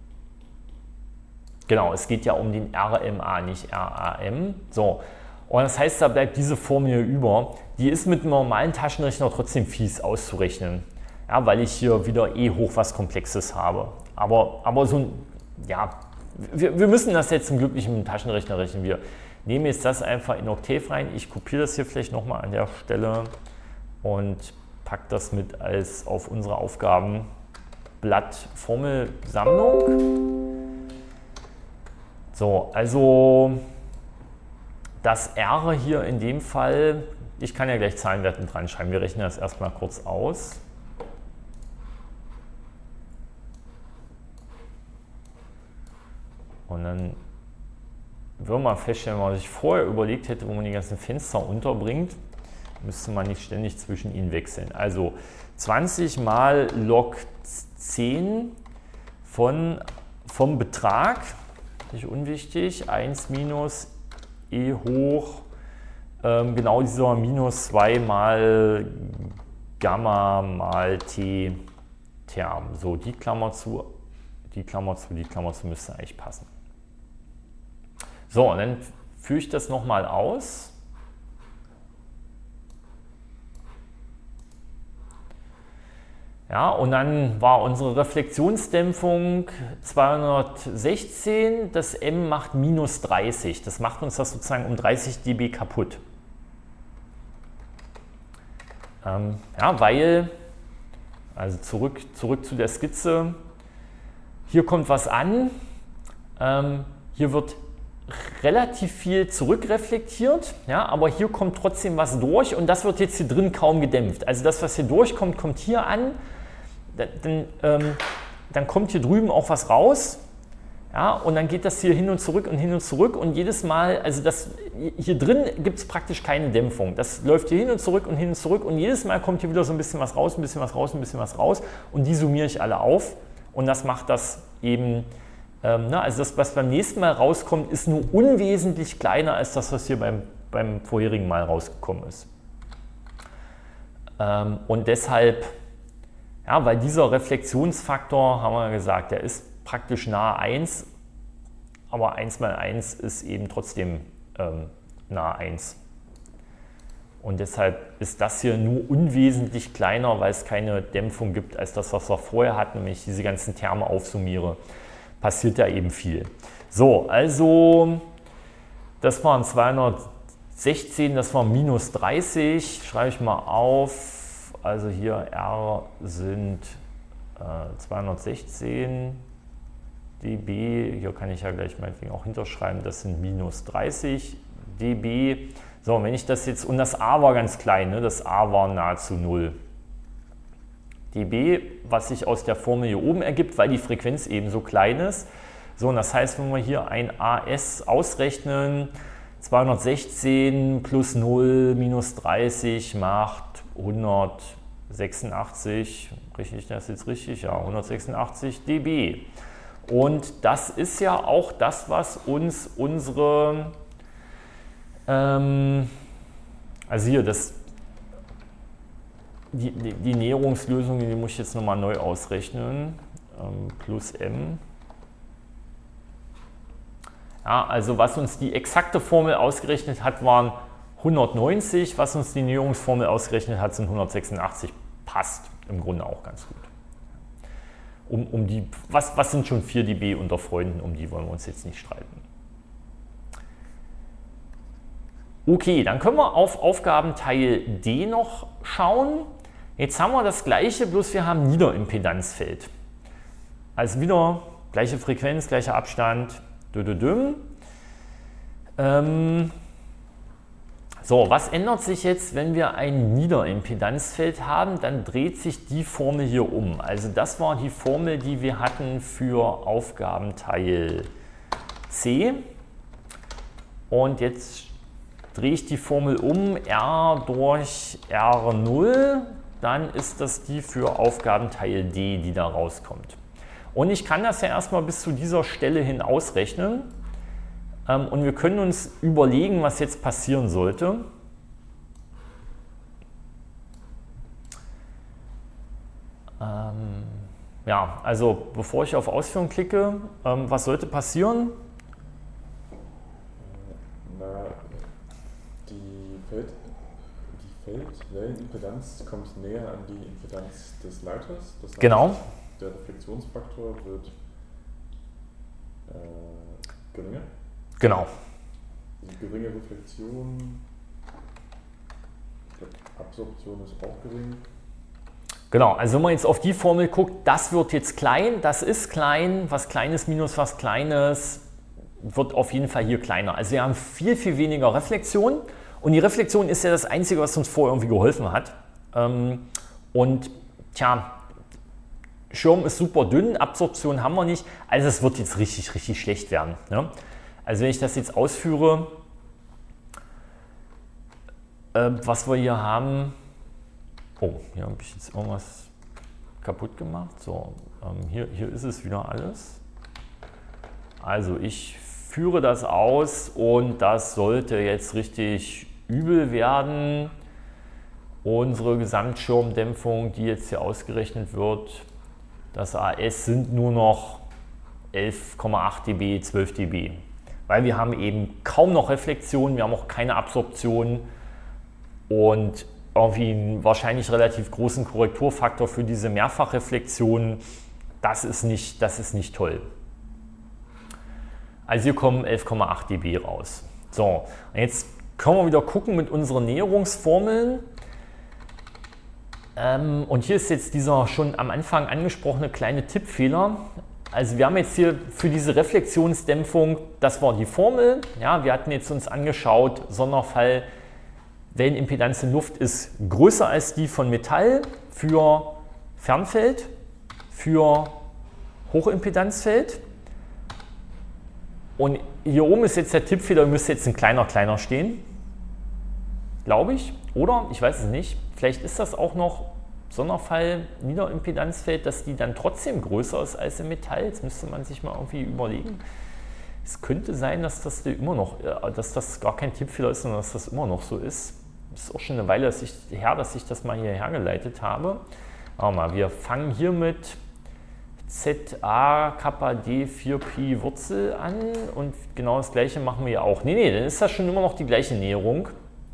genau, es geht ja um den RMA, nicht RAM. So, und das heißt, da bleibt diese Formel hier über. Die ist mit einem normalen Taschenrechner trotzdem fies auszurechnen, ja, weil ich hier wieder hoch was Komplexes habe. Aber so ein, ja, wir müssen das jetzt zum Glück nicht mit dem Taschenrechner rechnen. Wir nehmen jetzt das einfach in Octave rein. Ich kopiere das hier vielleicht nochmal an der Stelle und packe das mit als auf unsere Aufgabenblatt Formelsammlung. So, also das R hier in dem Fall, ich kann ja gleich Zahlenwerte dran schreiben. Wir rechnen das erstmal kurz aus. Und dann würde man feststellen, wenn man sich vorher überlegt hätte, wo man die ganzen Fenster unterbringt, müsste man nicht ständig zwischen ihnen wechseln. Also 20 mal log 10 vom Betrag, nicht unwichtig, 1 minus e hoch, genau dieser minus 2 mal Gamma mal t Term. So, die Klammer zu, die Klammer zu, die Klammer zu müsste eigentlich passen. So, und dann führe ich das nochmal aus. Ja, und dann war unsere Reflexionsdämpfung 216, das M macht minus 30. Das macht uns das sozusagen um 30 dB kaputt. Ja, weil, also zurück zu der Skizze, hier kommt was an, hier wird relativ viel zurückreflektiert, ja, aber hier kommt trotzdem was durch und das wird jetzt hier drin kaum gedämpft. Also das, was hier durchkommt, kommt hier an, dann kommt hier drüben auch was raus, ja, und dann geht das hier hin und zurück und jedes Mal, also hier drin gibt es praktisch keine Dämpfung. Das läuft hier hin und zurück und jedes Mal kommt hier wieder so ein bisschen was raus, ein bisschen was raus, ein bisschen was raus und die summiere ich alle auf und das macht das eben. Also das, was beim nächsten Mal rauskommt, ist nur unwesentlich kleiner als das, was hier beim vorherigen Mal rausgekommen ist. Und deshalb, ja, weil dieser Reflexionsfaktor, haben wir gesagt, der ist praktisch nahe 1, aber 1 mal 1 ist eben trotzdem nahe 1. Und deshalb ist das hier nur unwesentlich kleiner, weil es keine Dämpfung gibt als das, was wir vorher hatten, wenn ich diese ganzen Terme aufsummiere. Passiert da eben viel. So, also das waren 216, das war minus 30, schreibe ich mal auf. Also hier R sind 216 dB, hier kann ich ja gleich meinetwegen auch hinterschreiben, das sind minus 30 dB. So, wenn ich das jetzt, und das A war ganz klein, ne? Das A war nahezu 0 dB, was sich aus der Formel hier oben ergibt, weil die Frequenz eben so klein ist. So, und das heißt, wenn wir hier ein AS ausrechnen, 216 plus 0 minus 30 macht 186, rechne ich das jetzt richtig? Ja, 186 dB. Und das ist ja auch das, was uns unsere, also hier, die Näherungslösung, die muss ich jetzt nochmal neu ausrechnen, plus m. Ja, also was uns die exakte Formel ausgerechnet hat, waren 190, was uns die Näherungsformel ausgerechnet hat, sind 186. Passt im Grunde auch ganz gut. Was sind schon 4 dB unter Freunden, um die wollen wir uns jetzt nicht streiten. Okay, dann können wir auf Aufgabenteil D noch schauen. Jetzt haben wir das gleiche, bloß wir haben Niederimpedanzfeld. Also wieder gleiche Frequenz, gleicher Abstand. So, was ändert sich jetzt, wenn wir ein Niederimpedanzfeld haben? Dann dreht sich die Formel hier um. Also das war die Formel, die wir hatten für Aufgabenteil C. Und jetzt drehe ich die Formel um, R durch R0, dann ist das die für Aufgabenteil D, die da rauskommt. Und ich kann das ja erstmal bis zu dieser Stelle hin ausrechnen und wir können uns überlegen, was jetzt passieren sollte. Ja, also bevor ich auf Ausführen klicke, was sollte passieren? Die Feldwellenimpedanz kommt näher an die Impedanz des Leiters. Das heißt, genau. Der Reflexionsfaktor wird geringer. Genau. Die geringe Reflexion, ich glaube, Absorption ist auch gering. Genau, also wenn man jetzt auf die Formel guckt, das wird jetzt klein, das ist klein, was Kleines minus was Kleines wird auf jeden Fall hier kleiner. Also wir haben viel, viel weniger Reflexion und die Reflexion ist ja das Einzige, was uns vorher irgendwie geholfen hat. Und tja, Schirm ist super dünn, Absorption haben wir nicht, also es wird jetzt richtig, richtig schlecht werden. Ne? Also wenn ich das jetzt ausführe, was wir hier haben, oh, hier habe ich jetzt irgendwas kaputt gemacht. So, hier ist es wieder alles. Also ich führe das aus und das sollte jetzt richtig übel werden. Unsere Gesamtschirmdämpfung, die jetzt hier ausgerechnet wird, das AS sind nur noch 11,8 dB, 12 dB. Weil wir haben eben kaum noch Reflexion, wir haben auch keine Absorption und irgendwie einen wahrscheinlich relativ großen Korrekturfaktor für diese Mehrfachreflexionen. Das ist nicht toll. Also hier kommen 11,8 dB raus. So, und jetzt können wir wieder gucken mit unseren Näherungsformeln. Und hier ist jetzt dieser schon am Anfang angesprochene kleine Tippfehler. Also wir haben jetzt hier für diese Reflexionsdämpfung, das war die Formel. Ja, wir hatten jetzt uns angeschaut, Sonderfall, Wellenimpedanz in Luft ist größer als die von Metall für Fernfeld, für Hochimpedanzfeld. Und hier oben ist jetzt der Tippfehler, müsste jetzt ein kleiner stehen, glaube ich. Oder, ich weiß es nicht, vielleicht ist das auch noch Sonderfall Niederimpedanzfeld, dass die dann trotzdem größer ist als im Metall. Jetzt müsste man sich mal irgendwie überlegen. Es könnte sein, dass das immer noch, dass das gar kein Tippfehler ist, sondern dass das immer noch so ist. Das ist auch schon eine Weile dass ich das mal hier hergeleitet habe. Aber mal, wir fangen hier mit ZA Kappa D 4Pi Wurzel an und genau das gleiche machen wir hier auch. Nee, dann ist das schon immer noch die gleiche Näherung.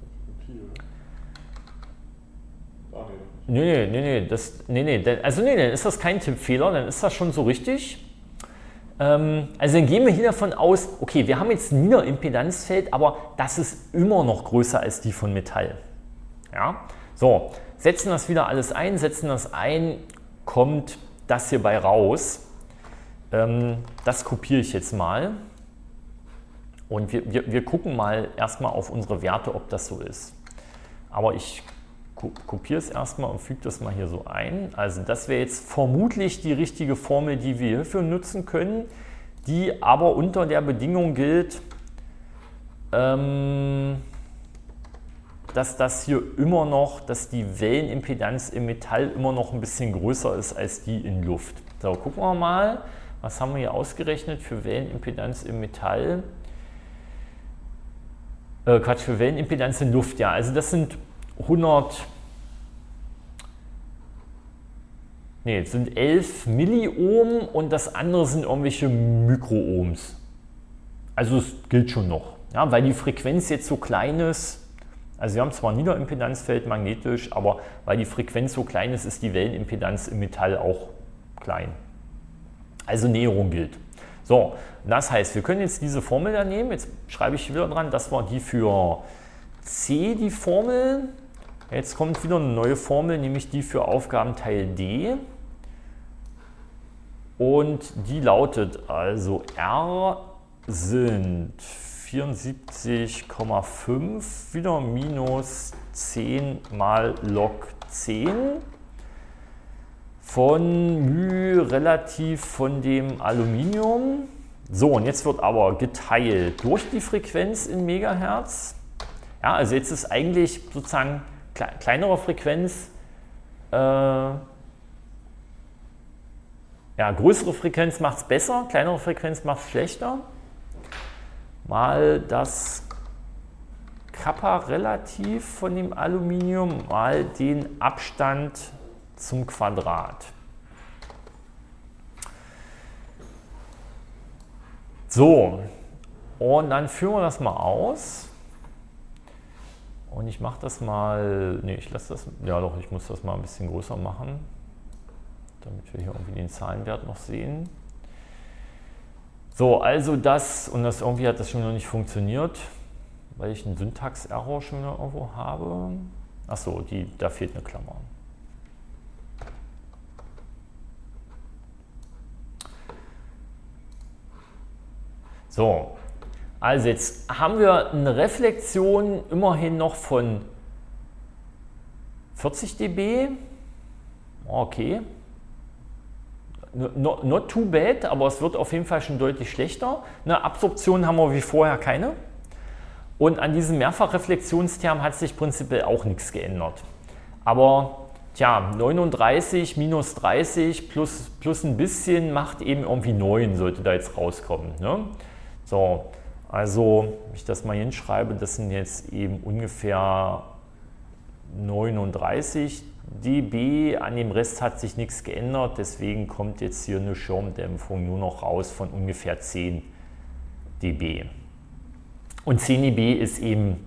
Nee, dann ist das kein Tippfehler, dann ist das schon so richtig. Also dann gehen wir hier davon aus, okay, wir haben jetzt ein Niederimpedanzfeld, aber das ist immer noch größer als die von Metall. Ja? So, setzen das wieder alles ein, kommt das hier bei raus. Das kopiere ich jetzt mal. Und wir gucken mal erstmal auf unsere Werte, ob das so ist. Aber ich kopiere es erstmal und füge das mal hier so ein. Also das wäre jetzt vermutlich die richtige Formel, die wir hierfür nutzen können, die aber unter der Bedingung gilt, dass das hier immer noch, dass die Wellenimpedanz im Metall immer noch ein bisschen größer ist als die in Luft. So, gucken wir mal, was haben wir hier ausgerechnet für Wellenimpedanz im Metall? Für Wellenimpedanz in Luft, ja, also das sind 11 Milliohm und das andere sind irgendwelche Mikroohms. Also es gilt schon noch, ja, weil die Frequenz jetzt so klein ist. Also wir haben zwar ein Niederimpedanzfeld magnetisch, aber weil die Frequenz so klein ist, ist die Wellenimpedanz im Metall auch klein. Also Näherung gilt. So, das heißt, wir können jetzt diese Formel da nehmen. Jetzt schreibe ich wieder dran, das war die für C, die Formel. Jetzt kommt wieder eine neue Formel, nämlich die für Aufgabenteil D. Und die lautet also R sind 74,5 wieder minus 10 mal log 10 von μ relativ von dem Aluminium. So, und jetzt wird aber geteilt durch die Frequenz in Megahertz. Ja, also jetzt ist eigentlich sozusagen kleinere Frequenz, größere Frequenz macht es besser, kleinere Frequenz macht es schlechter. Mal das Kappa relativ von dem Aluminium mal den Abstand zum Quadrat. So, und dann führen wir das mal aus. Und ich mache das mal, ich lasse das, ich muss das mal ein bisschen größer machen, damit wir hier irgendwie den Zahlenwert noch sehen. So, also das, und das irgendwie hat das schon noch nicht funktioniert, weil ich einen Syntax-Error schon wieder irgendwo habe. Achso, da fehlt eine Klammer. So, also jetzt haben wir eine Reflexion immerhin noch von 40 dB. Okay. not too bad, aber es wird auf jeden Fall schon deutlich schlechter. Eine Absorption haben wir wie vorher keine. Und an diesem Mehrfachreflexionsterm hat sich prinzipiell auch nichts geändert. Aber tja, 39 minus 30 plus ein bisschen macht eben irgendwie 9, sollte da jetzt rauskommen. Ne? So, also, wenn ich das mal hinschreibe, das sind jetzt eben ungefähr 39 dB. An dem Rest hat sich nichts geändert, deswegen kommt jetzt hier eine Schirmdämpfung nur noch raus von ungefähr 10 dB. Und 10 dB ist eben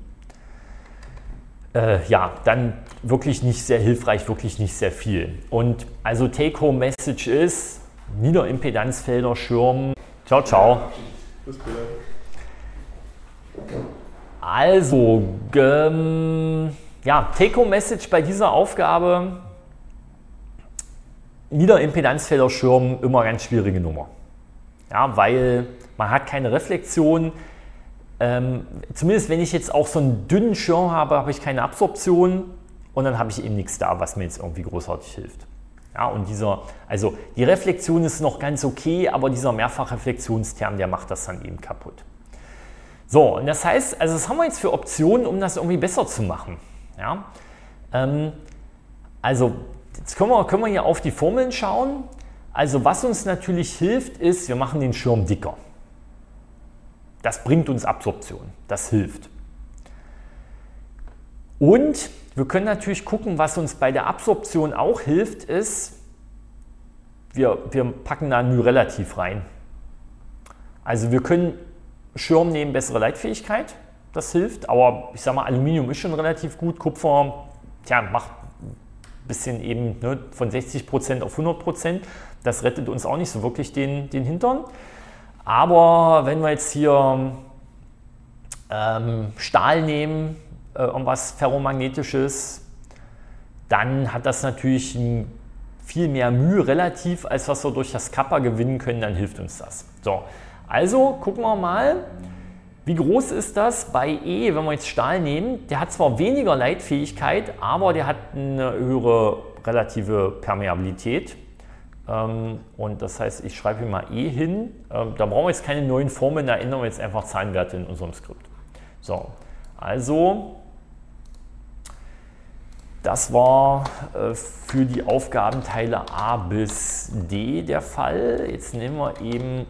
ja, dann wirklich nicht sehr hilfreich, wirklich nicht sehr viel. Und also Take-Home-Message ist, Niederimpedanzfelder schirmen. Ciao, ciao. Bis später. Also, ja, Take-Home-Message bei dieser Aufgabe, Niederimpedanzfelder schirmen, immer ganz schwierige Nummer. Ja, weil man hat keine Reflexion. Zumindest wenn ich jetzt auch so einen dünnen Schirm habe, habe ich keine Absorption und dann habe ich eben nichts da, was mir jetzt irgendwie großartig hilft. Ja, und also die Reflexion ist noch ganz okay, aber dieser Mehrfachreflexionsterm, der macht das dann eben kaputt. So, und das heißt, also was haben wir jetzt für Optionen, um das irgendwie besser zu machen? Ja, also jetzt können wir hier auf die Formeln schauen. Also was uns natürlich hilft, ist, wir machen den Schirm dicker. Das bringt uns Absorption, das hilft. Und wir können natürlich gucken, was uns bei der Absorption auch hilft, ist, wir packen da ein μ-Relativ rein. Also wir können Schirm nehmen, bessere Leitfähigkeit, das hilft, aber ich sage mal, Aluminium ist schon relativ gut, Kupfer, tja, macht ein bisschen eben von 60% auf 100%, das rettet uns auch nicht so wirklich den Hintern. Aber wenn wir jetzt hier Stahl nehmen, irgendwas Ferromagnetisches, dann hat das natürlich viel mehr μ-Relativ, als was wir durch das Kappa gewinnen können, dann hilft uns das. So, also gucken wir mal, wie groß ist das bei E, wenn wir jetzt Stahl nehmen. Der hat zwar weniger Leitfähigkeit, aber der hat eine höhere relative Permeabilität. Und das heißt, ich schreibe hier mal E hin. Da brauchen wir jetzt keine neuen Formeln, da ändern wir jetzt einfach Zahlenwerte in unserem Skript. So, also das war für die Aufgabenteile A bis D der Fall. Jetzt nehmen wir eben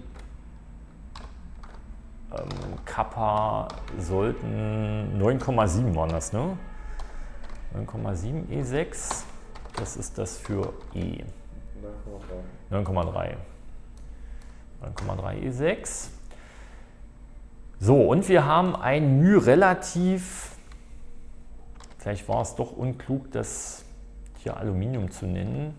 Kappa sollten 9,7 waren das, ne? 9,7 E6, das ist das für E. 9,3 E6. So, und wir haben ein μ-Relativ. Vielleicht war es doch unklug, das hier Aluminium zu nennen.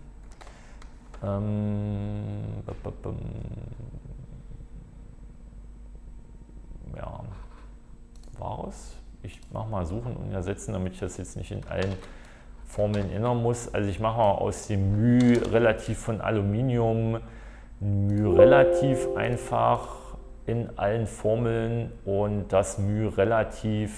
Ja, war es? Ich mache mal suchen und ersetzen, damit ich das jetzt nicht in allen Formeln ändern muss. Also ich mache mal aus dem μ-Relativ von Aluminium μ-Relativ einfach in allen Formeln und das μ-Relativ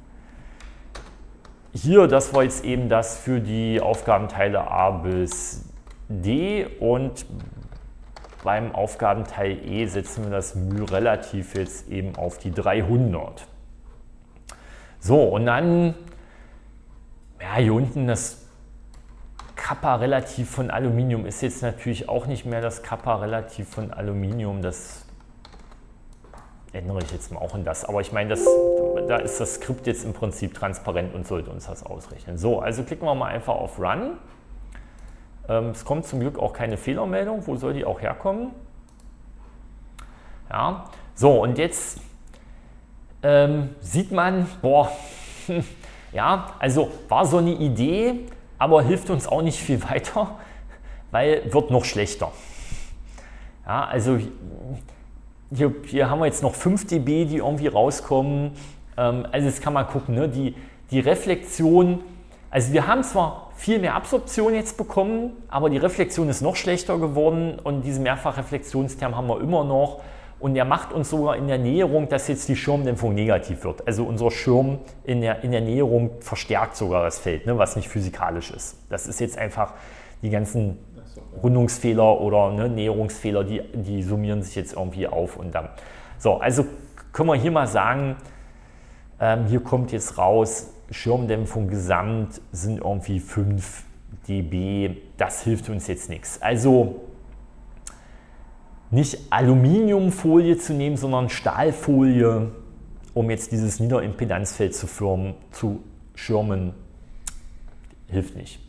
hier, das war jetzt eben das für die Aufgabenteile A bis D und beim Aufgabenteil E setzen wir das μ-Relativ jetzt eben auf die 300. So, und dann ja, hier unten das Kappa-Relativ von Aluminium ist jetzt natürlich auch nicht mehr das Kappa-Relativ von Aluminium. Das ändere ich jetzt mal auch in das. Aber ich meine, da ist das Skript jetzt im Prinzip transparent und sollte uns das ausrechnen. So, also klicken wir mal einfach auf Run. Es kommt zum Glück auch keine Fehlermeldung. Wo soll die auch herkommen? Ja, so und jetzt sieht man, boah, ja, also war so eine Idee, aber hilft uns auch nicht viel weiter, weil wird noch schlechter. Ja, also hier haben wir jetzt noch 5 dB, die irgendwie rauskommen. Also jetzt kann man gucken, ne? Die Reflexion, also wir haben zwar viel mehr Absorption jetzt bekommen, aber die Reflexion ist noch schlechter geworden und diesen Mehrfachreflexionsterm haben wir immer noch. Und der macht uns sogar in der Näherung, dass jetzt die Schirmdämpfung negativ wird. Also unser Schirm in der Näherung verstärkt sogar das Feld, ne, was nicht physikalisch ist. Das ist jetzt einfach die ganzen Rundungsfehler oder ne, Näherungsfehler, die summieren sich jetzt irgendwie auf. Und dann. So, also können wir hier mal sagen, hier kommt jetzt raus, Schirmdämpfung gesamt sind irgendwie 5 dB. Das hilft uns jetzt nichts. Also nicht Aluminiumfolie zu nehmen, sondern Stahlfolie, um jetzt dieses Niederimpedanzfeld zu schirmen, hilft nicht.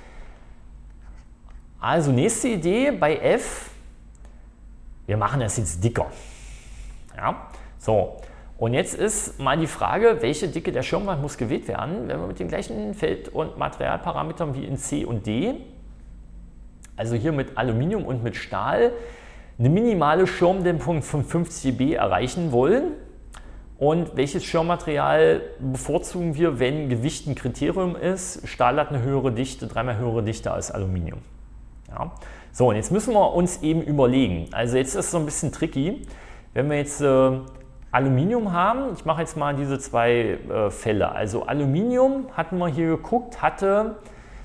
Also nächste Idee bei F, wir machen das jetzt dicker. Ja? So, und jetzt ist mal die Frage, welche Dicke der Schirmwand muss gewählt werden, wenn wir mit den gleichen Feld- und Materialparametern wie in C und D, also hier mit Aluminium und mit Stahl, eine minimale Schirmdämpfung von 50 dB erreichen wollen. Und welches Schirmmaterial bevorzugen wir, wenn Gewicht ein Kriterium ist? Stahl hat eine höhere Dichte, 3-mal höhere Dichte als Aluminium. Ja. So, und jetzt müssen wir uns eben überlegen, also jetzt ist es so ein bisschen tricky, wenn wir jetzt Aluminium haben, ich mache jetzt mal diese 2 Fälle, also Aluminium hatten wir hier geguckt, hatte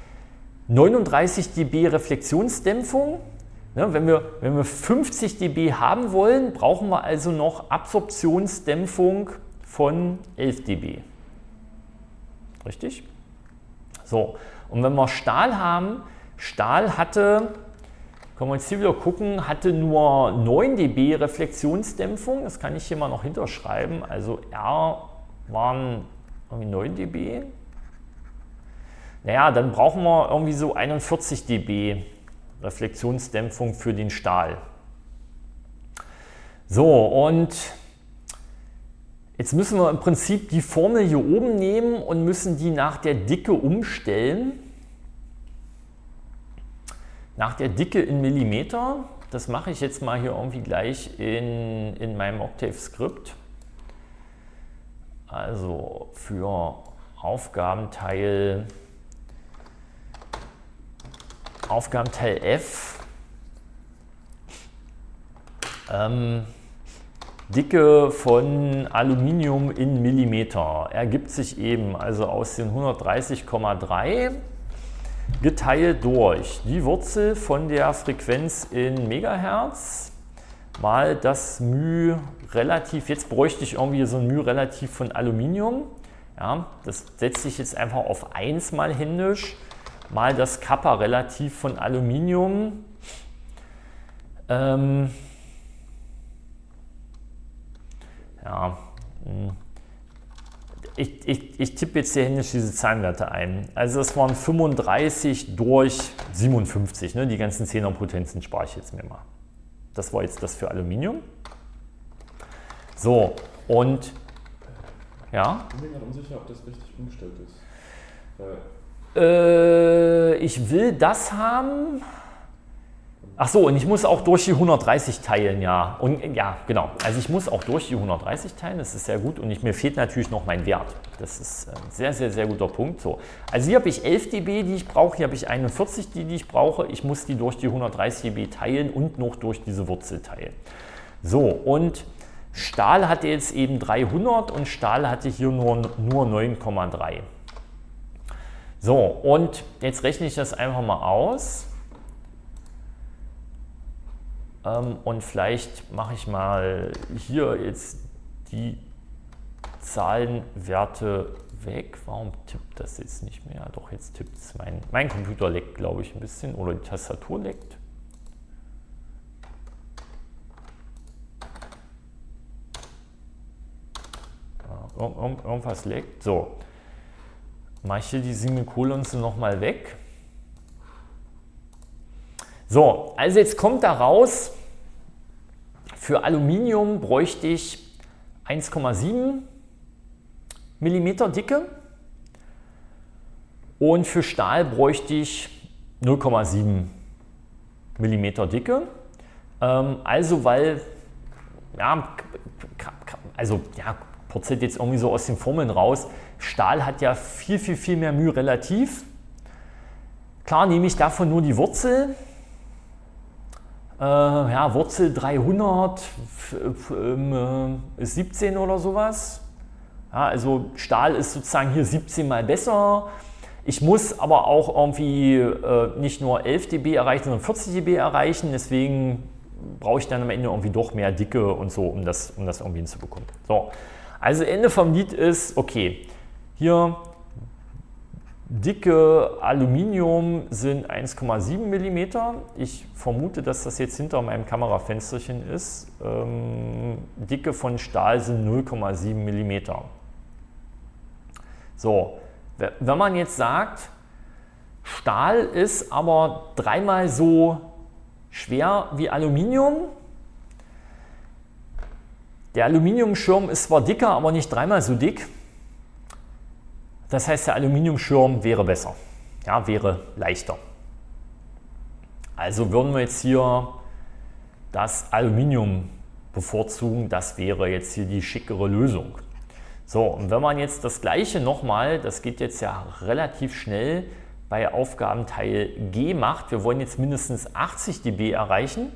39 dB Reflexionsdämpfung. Ne, wenn wir 50 dB haben wollen, brauchen wir also noch Absorptionsdämpfung von 11 dB. Richtig? So, und wenn wir Stahl haben, Stahl hatte, können wir jetzt hier wieder gucken, hatte nur 9 dB Reflexionsdämpfung. Das kann ich hier mal noch hinterschreiben. Also R waren irgendwie 9 dB. Naja, dann brauchen wir irgendwie so 41 dB Reflexionsdämpfung für den Stahl. So, und jetzt müssen wir im Prinzip die Formel hier oben nehmen und müssen die nach der Dicke umstellen. Nach der Dicke in Millimeter. Das mache ich jetzt mal hier irgendwie gleich in meinem Octave-Skript. Also für Aufgabenteil F, Dicke von Aluminium in Millimeter ergibt sich eben also aus den 130,3 geteilt durch die Wurzel von der Frequenz in Megahertz mal das μ-Relativ, jetzt bräuchte ich irgendwie so ein μ-Relativ von Aluminium, ja, das setze ich jetzt einfach auf 1 mal händisch, mal das Kappa-Relativ von Aluminium. Ja, ich tippe jetzt hier händisch diese Zahlenwerte ein. Also es waren 35 durch 57, ne? Die ganzen 10er-Potenzen spare ich jetzt mir mal. Das war jetzt das für Aluminium. So, und ja. Ich bin mir gerade unsicher, ob das richtig umgestellt ist. Ich will das haben. Ach so, und ich muss auch durch die 130 teilen, ja. Und ja, genau. Also ich muss auch durch die 130 teilen, das ist sehr gut. Und mir fehlt natürlich noch mein Wert. Das ist ein sehr, sehr, sehr guter Punkt. So. Also hier habe ich 11 dB, die ich brauche. Hier habe ich 41, die ich brauche. Ich muss die durch die 130 dB teilen und noch durch diese Wurzel teilen. So, und Stahl hatte jetzt eben 300 und Stahl hatte hier nur 9,3. So, und jetzt rechne ich das einfach mal aus. Und vielleicht mache ich mal hier jetzt die Zahlenwerte weg. Warum tippt das jetzt nicht mehr? Doch, jetzt tippt es. Mein Computer leckt, glaube ich, ein bisschen. Oder die Tastatur leckt. Irgendwas leckt. So. Mache ich hier die Semikolons nochmal weg. So, also jetzt kommt da raus, für Aluminium bräuchte ich 1,7 mm Dicke und für Stahl bräuchte ich 0,7 mm Dicke. Also weil, ja, purzelt jetzt irgendwie so aus den Formeln raus, Stahl hat ja viel, viel, viel mehr μ-Relativ. Klar nehme ich davon nur die Wurzel. Ja, Wurzel 300 ist 17 oder sowas. Ja, also Stahl ist sozusagen hier 17 mal besser. Ich muss aber auch irgendwie nicht nur 11 dB erreichen, sondern 40 dB erreichen. Deswegen brauche ich dann am Ende irgendwie doch mehr Dicke und so, um das irgendwie hinzubekommen. So, also Ende vom Lied ist, okay, hier dicke Aluminium sind 1,7 mm. Ich vermute, dass das jetzt hinter meinem Kamerafensterchen ist. Dicke von Stahl sind 0,7 mm. So, wenn man jetzt sagt, Stahl ist aber dreimal so schwer wie Aluminium. Der Aluminiumschirm ist zwar dicker, aber nicht dreimal so dick. Das heißt, der Aluminiumschirm wäre besser, ja, wäre leichter. Also würden wir jetzt hier das Aluminium bevorzugen, das wäre jetzt hier die schickere Lösung. So, und wenn man jetzt das gleiche nochmal, das geht jetzt ja relativ schnell, bei Aufgabenteil G macht, wir wollen jetzt mindestens 80 dB erreichen,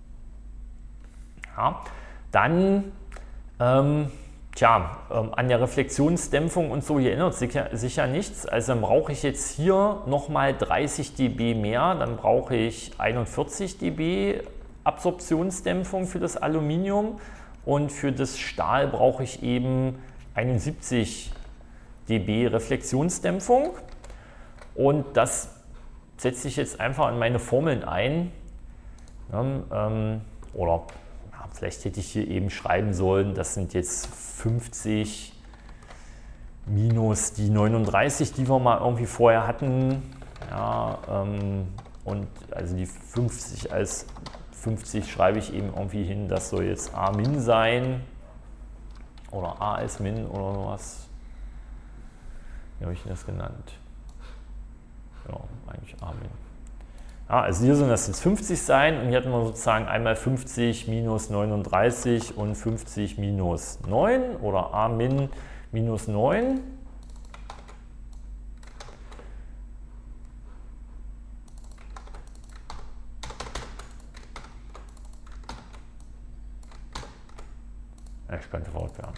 ja, dann an der Reflexionsdämpfung und so, hier ändert sich ja nichts. Also dann brauche ich jetzt hier nochmal 30 dB mehr, dann brauche ich 41 dB Absorptionsdämpfung für das Aluminium und für das Stahl brauche ich eben 71 dB Reflexionsdämpfung. Und das setze ich jetzt einfach in meine Formeln ein. Oder vielleicht hätte ich hier eben schreiben sollen, das sind jetzt 50 minus die 39, die wir mal irgendwie vorher hatten. Ja, und also die 50 als 50 schreibe ich eben irgendwie hin, das soll jetzt A min sein. Oder A als min oder sowas. Wie habe ich das genannt? Ja, eigentlich A min. Ja, also hier sollen das jetzt 50 sein und hier hatten wir sozusagen einmal 50 minus 39 und 50 minus 9 oder A min minus 9. Ich könnte verrückt werden.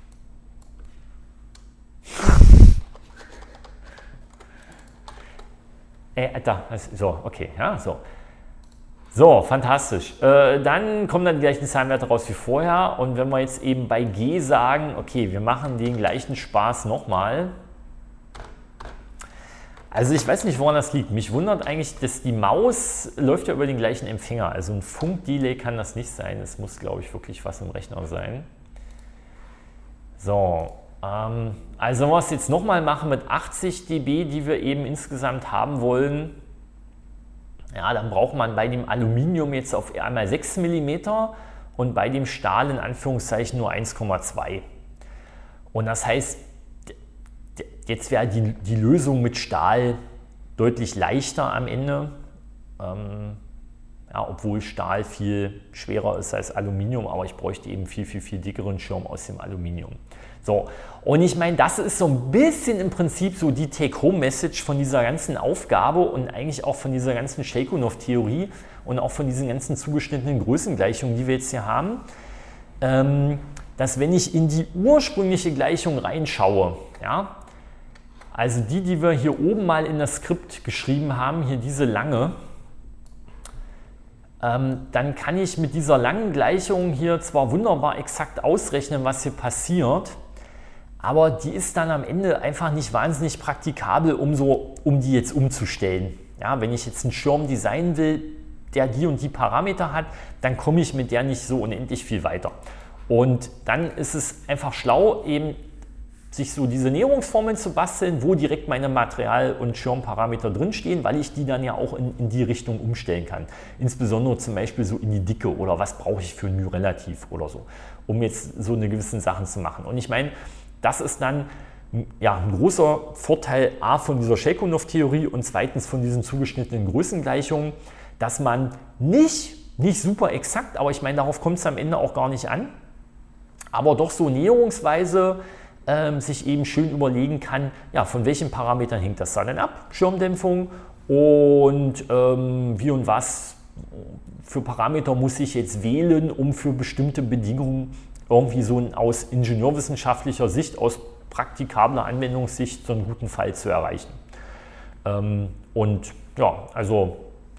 So, okay, ja, so. So, fantastisch. Dann kommen dann die gleichen Zahlenwerte raus wie vorher. Und wenn wir jetzt eben bei G sagen, okay, wir machen den gleichen Spaß nochmal. Also ich weiß nicht, woran das liegt. Mich wundert eigentlich, dass die Maus läuft ja über den gleichen Empfänger. Also ein Funkdelay kann das nicht sein. Es muss, glaube ich, wirklich was im Rechner sein. So, also wenn wir es jetzt nochmal machen mit 80 dB, die wir eben insgesamt haben wollen, ja, dann braucht man bei dem Aluminium jetzt auf einmal 6 mm und bei dem Stahl in Anführungszeichen nur 1,2. Und das heißt, jetzt wäre die Lösung mit Stahl deutlich leichter am Ende, ja, obwohl Stahl viel schwerer ist als Aluminium, aber ich bräuchte eben viel dickeren Schirm aus dem Aluminium. So, und ich meine, das ist so ein bisschen im Prinzip so die Take-Home-Message von dieser ganzen Aufgabe und eigentlich auch von dieser ganzen Shaykhanov-Theorie und auch von diesen ganzen zugeschnittenen Größengleichungen, die wir jetzt hier haben, dass wenn ich in die ursprüngliche Gleichung reinschaue, ja, also die wir hier oben mal in das Skript geschrieben haben, hier diese lange, dann kann ich mit dieser langen Gleichung hier zwar wunderbar exakt ausrechnen, was hier passiert, aber die ist dann am Ende einfach nicht wahnsinnig praktikabel, um die jetzt umzustellen. Ja, wenn ich jetzt einen Schirm designen will, der die und die Parameter hat, dann komme ich mit der nicht so unendlich viel weiter. Und dann ist es einfach schlau, eben sich so diese Näherungsformeln zu basteln, wo direkt meine Material- und Schirmparameter drinstehen, weil ich die dann ja auch in die Richtung umstellen kann. Insbesondere zum Beispiel so in die Dicke oder was brauche ich für ein μ-Relativ oder so, um jetzt so eine gewissen Sachen zu machen. Und ich meine, das ist dann ja, ein großer Vorteil A von dieser Shaykhanov-Theorie und zweitens von diesen zugeschnittenen Größengleichungen, dass man nicht super exakt, aber ich meine, darauf kommt es am Ende auch gar nicht an, aber doch so näherungsweise sich eben schön überlegen kann, ja, von welchen Parametern hängt das dann ab, Schirmdämpfung und wie und was für Parameter muss ich jetzt wählen, um für bestimmte Bedingungen irgendwie so aus ingenieurwissenschaftlicher Sicht, aus praktikabler Anwendungssicht so einen guten Fall zu erreichen. Und ja, also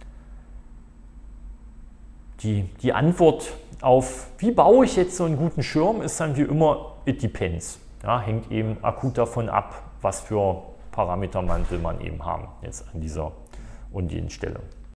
die Antwort auf, wie baue ich jetzt so einen guten Schirm, ist dann wie immer, it depends. Ja, hängt eben akut davon ab, was für Parametermantel man eben haben, jetzt an dieser und jenen Stelle.